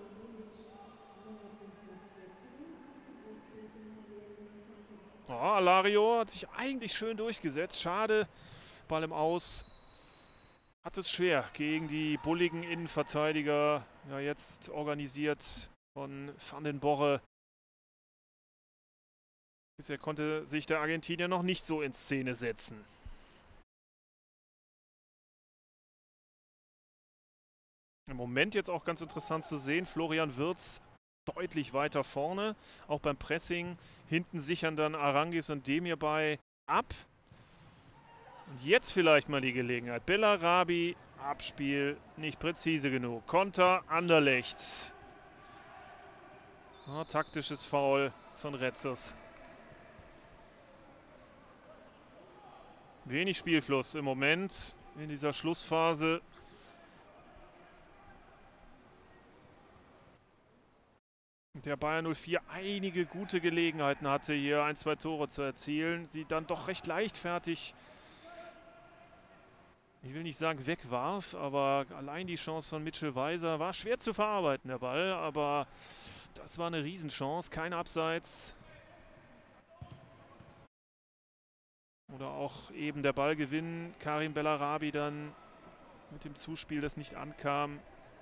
Oh, Alario hat sich eigentlich schön durchgesetzt. Schade, Ball im Aus. Hat es schwer gegen die bulligen Innenverteidiger. Ja, jetzt organisiert von Van den Borre. Bisher konnte sich der Argentinier noch nicht so in Szene setzen. Im Moment jetzt auch ganz interessant zu sehen, Florian Wirtz deutlich weiter vorne, auch beim Pressing. Hinten sichern dann Arangis und Demir bei ab. Und jetzt vielleicht mal die Gelegenheit. Bellarabi, Abspiel, nicht präzise genug. Konter, Anderlecht. Oh, taktisches Foul von Retzos. Wenig Spielfluss im Moment in dieser Schlussphase. Der Bayern null vier einige gute Gelegenheiten hatte, hier ein, zwei Tore zu erzielen. Sie dann doch recht leichtfertig, ich will nicht sagen wegwarf, aber allein die Chance von Mitchell Weiser war schwer zu verarbeiten, der Ball. Aber das war eine Riesenchance, kein Abseits. Oder auch eben der Ballgewinn, Karim Bellarabi dann mit dem Zuspiel, das nicht ankam.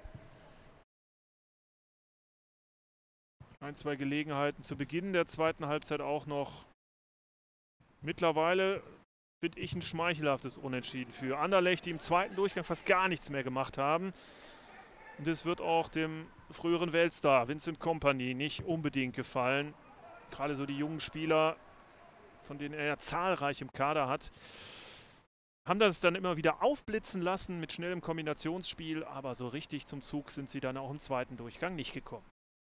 Ein, zwei Gelegenheiten zu Beginn der zweiten Halbzeit auch noch. Mittlerweile finde ich ein schmeichelhaftes Unentschieden für Anderlecht, die im zweiten Durchgang fast gar nichts mehr gemacht haben. Und das wird auch dem früheren Weltstar Vincent Kompany nicht unbedingt gefallen. Gerade so die jungen Spieler, von denen er ja zahlreich im Kader hat, haben das dann immer wieder aufblitzen lassen mit schnellem Kombinationsspiel, aber so richtig zum Zug sind sie dann auch im zweiten Durchgang nicht gekommen.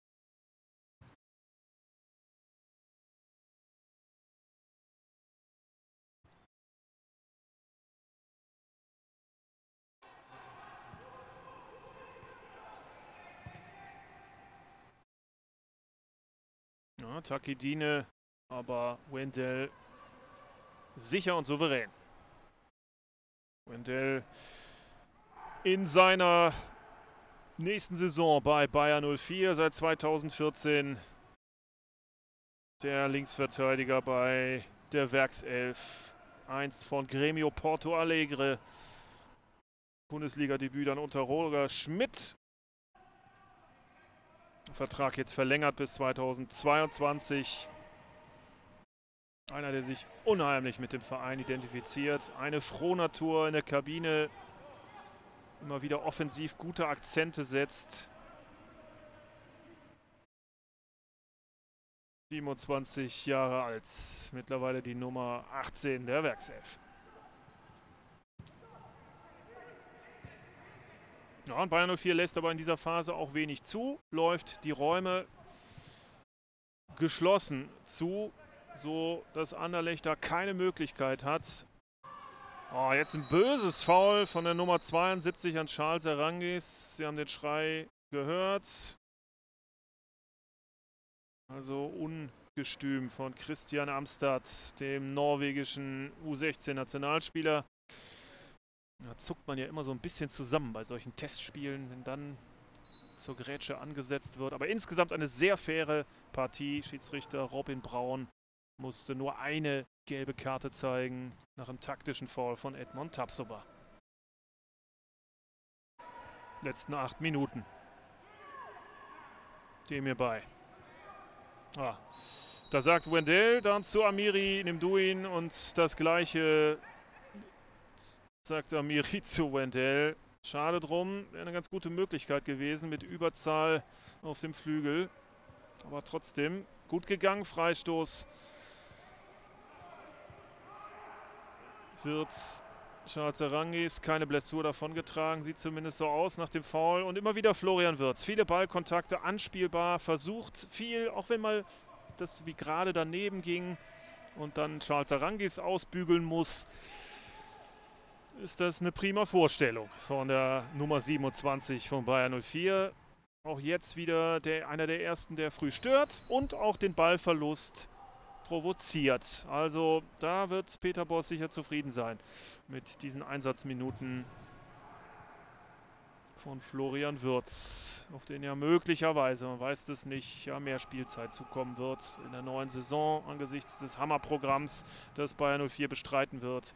Ja, Takidine, aber Wendell sicher und souverän. Wendell in seiner nächsten Saison bei Bayern null vier seit zweitausendvierzehn. Der Linksverteidiger bei der Werkself. Einst von Grêmio Porto Alegre. Bundesliga-Debüt dann unter Roger Schmidt. Vertrag jetzt verlängert bis zweitausendzweiundzwanzig. Einer, der sich unheimlich mit dem Verein identifiziert. Eine Frohnatur in der Kabine. Immer wieder offensiv gute Akzente setzt. siebenundzwanzig Jahre alt. Mittlerweile die Nummer achtzehn der Werkself. Ja, und Bayern null vier lässt aber in dieser Phase auch wenig zu, läuft die Räume geschlossen zu, so dass Anderlecht da keine Möglichkeit hat. Oh, jetzt ein böses Foul von der Nummer zweiundsiebzig an Charles Aránguiz. Sie haben den Schrei gehört. Also ungestüm von Christian Amstad, dem norwegischen U sechzehn Nationalspieler. Da zuckt man ja immer so ein bisschen zusammen bei solchen Testspielen, wenn dann zur Grätsche angesetzt wird. Aber insgesamt eine sehr faire Partie. Schiedsrichter Robin Braun musste nur eine gelbe Karte zeigen nach einem taktischen Foul von Edmond Tapsoba. Letzten acht Minuten. Dem hierbei. Ah, da sagt Wendell dann zu Amiri, nimm du ihn, und das gleiche sagt Amiri zu Wendell. Schade drum, wäre eine ganz gute Möglichkeit gewesen mit Überzahl auf dem Flügel. Aber trotzdem gut gegangen, Freistoß. Wirtz, Charles Aránguiz, keine Blessur davongetragen, sieht zumindest so aus nach dem Foul. Und immer wieder Florian Wirtz, viele Ballkontakte, anspielbar, versucht viel, auch wenn mal das wie gerade daneben ging und dann Charles Aránguiz ausbügeln muss, ist das eine prima Vorstellung von der Nummer siebenundzwanzig von Bayern null vier. Auch jetzt wieder der, einer der ersten, der früh stört und auch den Ballverlust provoziert. Also da wird Peter Bosz sicher zufrieden sein mit diesen Einsatzminuten von Florian Wirtz, auf den ja möglicherweise, man weiß es nicht, ja, mehr Spielzeit zukommen wird in der neuen Saison angesichts des Hammerprogramms, das Bayern null vier bestreiten wird.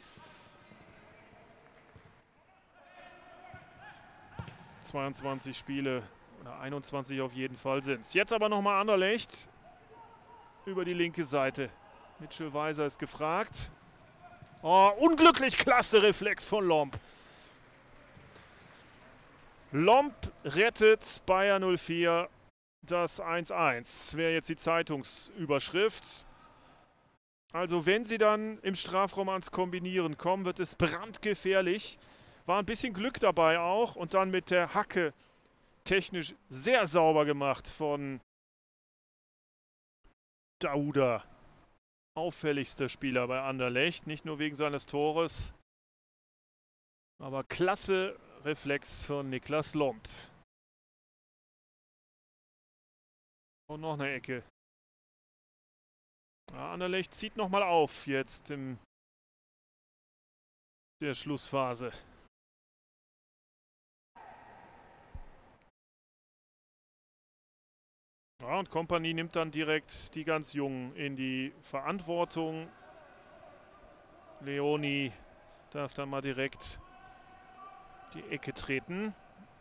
zweiundzwanzig Spiele oder einundzwanzig auf jeden Fall sind es. Jetzt aber nochmal Anderlecht über die linke Seite. Mitchell Weiser ist gefragt. Oh, unglücklich, klasse Reflex von Lomb. Lomb rettet Bayern null vier das eins eins. Wäre jetzt die Zeitungsüberschrift. Also wenn sie dann im Strafraum ans Kombinieren kommen, wird es brandgefährlich. War ein bisschen Glück dabei auch und dann mit der Hacke technisch sehr sauber gemacht von Daouda. Auffälligster Spieler bei Anderlecht, nicht nur wegen seines Tores, aber klasse Reflex von Niklas Lomb. Und noch eine Ecke. Ja, Anderlecht zieht nochmal auf jetzt in der Schlussphase. Ja, und Kompanie nimmt dann direkt die ganz Jungen in die Verantwortung. Leoni darf dann mal direkt die Ecke treten.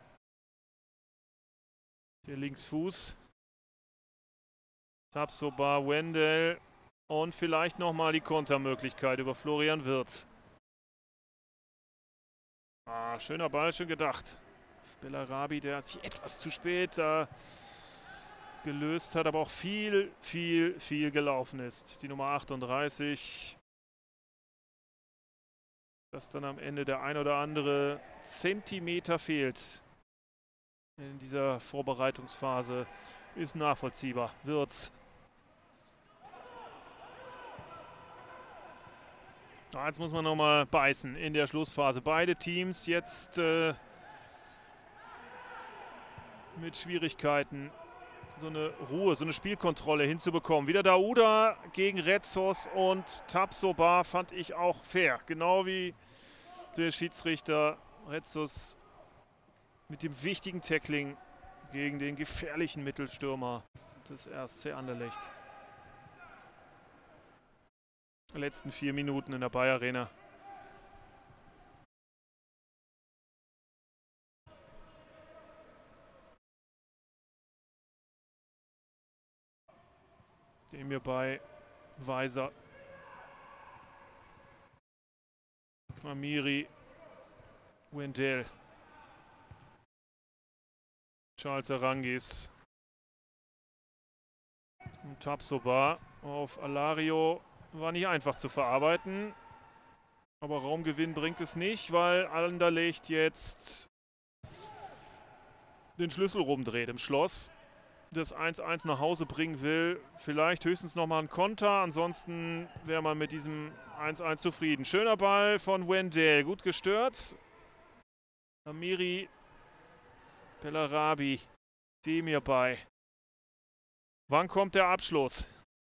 Der Linksfuß. Tapsoba, Wendell und vielleicht nochmal die Kontermöglichkeit über Florian Wirtz. Ah, schöner Ball, schön gedacht. Bellarabi, der sich etwas zu spät äh, gelöst hat, aber auch viel, viel, viel gelaufen ist. Die Nummer achtunddreißig. Dass dann am Ende der ein oder andere Zentimeter fehlt in dieser Vorbereitungsphase, ist nachvollziehbar. Wirtz. Ah, jetzt muss man nochmal beißen in der Schlussphase. Beide Teams jetzt äh, mit Schwierigkeiten, so eine Ruhe, so eine Spielkontrolle hinzubekommen. Wieder Daouda gegen Retsos und Tapsoba fand ich auch fair. Genau wie der Schiedsrichter Retsos mit dem wichtigen Tackling gegen den gefährlichen Mittelstürmer des R S C Anderlecht. Die letzten vier Minuten in der Bayer Arena. Dem hier bei Weiser. Amiri. Wendell. Charles Aránguiz. Und Tapsoba auf Alario. War nicht einfach zu verarbeiten. Aber Raumgewinn bringt es nicht, weil Anderlecht jetzt den Schlüssel rumdreht im Schloss, das eins eins nach Hause bringen will. Vielleicht höchstens nochmal ein Konter, ansonsten wäre man mit diesem eins eins zufrieden. Schöner Ball von Wendell, gut gestört. Amiri, Bellarabi, Demir bei. Wann kommt der Abschluss?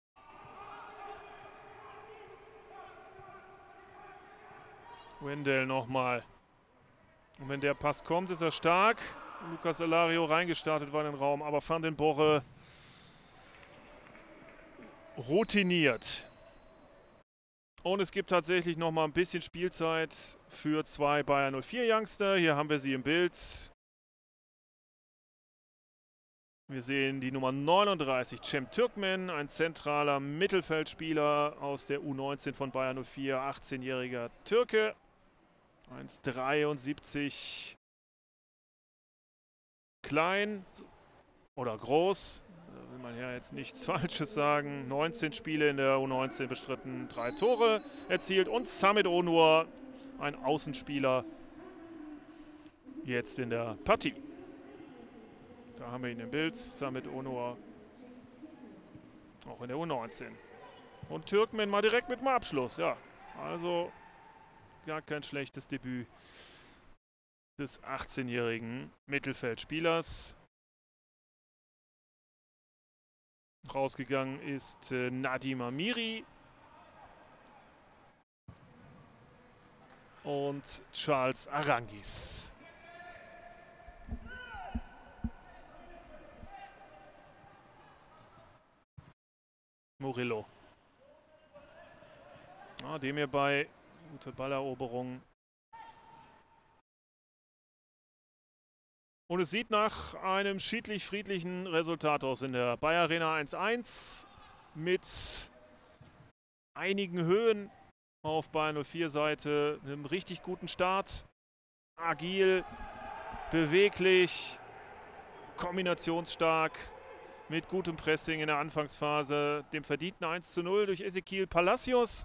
Wendell nochmal. Und wenn der Pass kommt, ist er stark. Lucas Alario reingestartet war in den Raum, aber Van den Borre routiniert. Und es gibt tatsächlich noch mal ein bisschen Spielzeit für zwei Bayer null vier Youngster. Hier haben wir sie im Bild. Wir sehen die Nummer neununddreißig, Cem Türkmen, ein zentraler Mittelfeldspieler aus der U neunzehn von Bayer null vier, achtzehnjähriger Türke. eins Komma dreiundsiebzig. Klein oder groß, da will man ja jetzt nichts Falsches sagen. neunzehn Spiele in der U neunzehn bestritten, drei Tore erzielt. Und Samit Onur, ein Außenspieler, jetzt in der Partie. Da haben wir ihn im Bild, Samit Onur, auch in der U neunzehn. Und Türkmen mal direkt mit dem Abschluss, ja. Also gar kein schlechtes Debüt des achtzehnjährigen Mittelfeldspielers. Rausgegangen ist äh, Nadim Amiri und Charles Arangis. Murillo. Ah, dem hier bei gute Balleroberung. Und es sieht nach einem schiedlich-friedlichen Resultat aus in der Bayer Arena. eins eins mit einigen Höhen auf Bayer null vier Seite. Einem richtig guten Start. Agil, beweglich, kombinationsstark, mit gutem Pressing in der Anfangsphase. Dem verdienten eins zu null durch Ezequiel Palacios,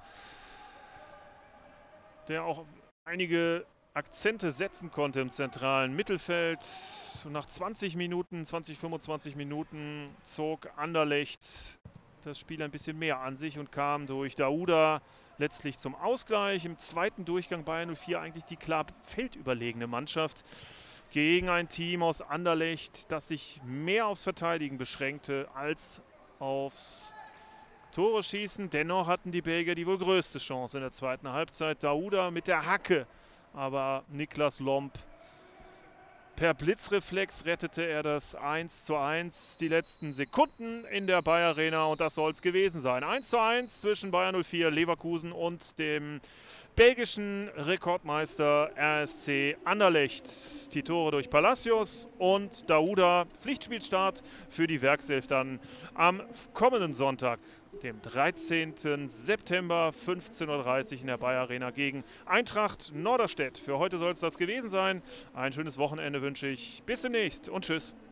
der auch einige Akzente setzen konnte im zentralen Mittelfeld. Und nach zwanzig Minuten, zwanzig, fünfundzwanzig Minuten zog Anderlecht das Spiel ein bisschen mehr an sich und kam durch Dauda letztlich zum Ausgleich. Im zweiten Durchgang Bayer null vier eigentlich die klar feldüberlegene Mannschaft gegen ein Team aus Anderlecht, das sich mehr aufs Verteidigen beschränkte als aufs Tore schießen. Dennoch hatten die Belgier die wohl größte Chance in der zweiten Halbzeit. Dauda mit der Hacke, aber Niklas Lomp per Blitzreflex rettete er das eins zu eins die letzten Sekunden in der Bayer Arena und das soll es gewesen sein. eins zu eins zwischen Bayer null vier Leverkusen und dem belgischen Rekordmeister R S C Anderlecht. Die Tore durch Palacios und Dauda. Pflichtspielstart für die Werkself dann am kommenden Sonntag, dem dreizehnten September, fünfzehn Uhr dreißig in der Bayer Arena gegen Eintracht Norderstedt. Für heute soll es das gewesen sein. Ein schönes Wochenende wünsche ich. Bis demnächst und tschüss.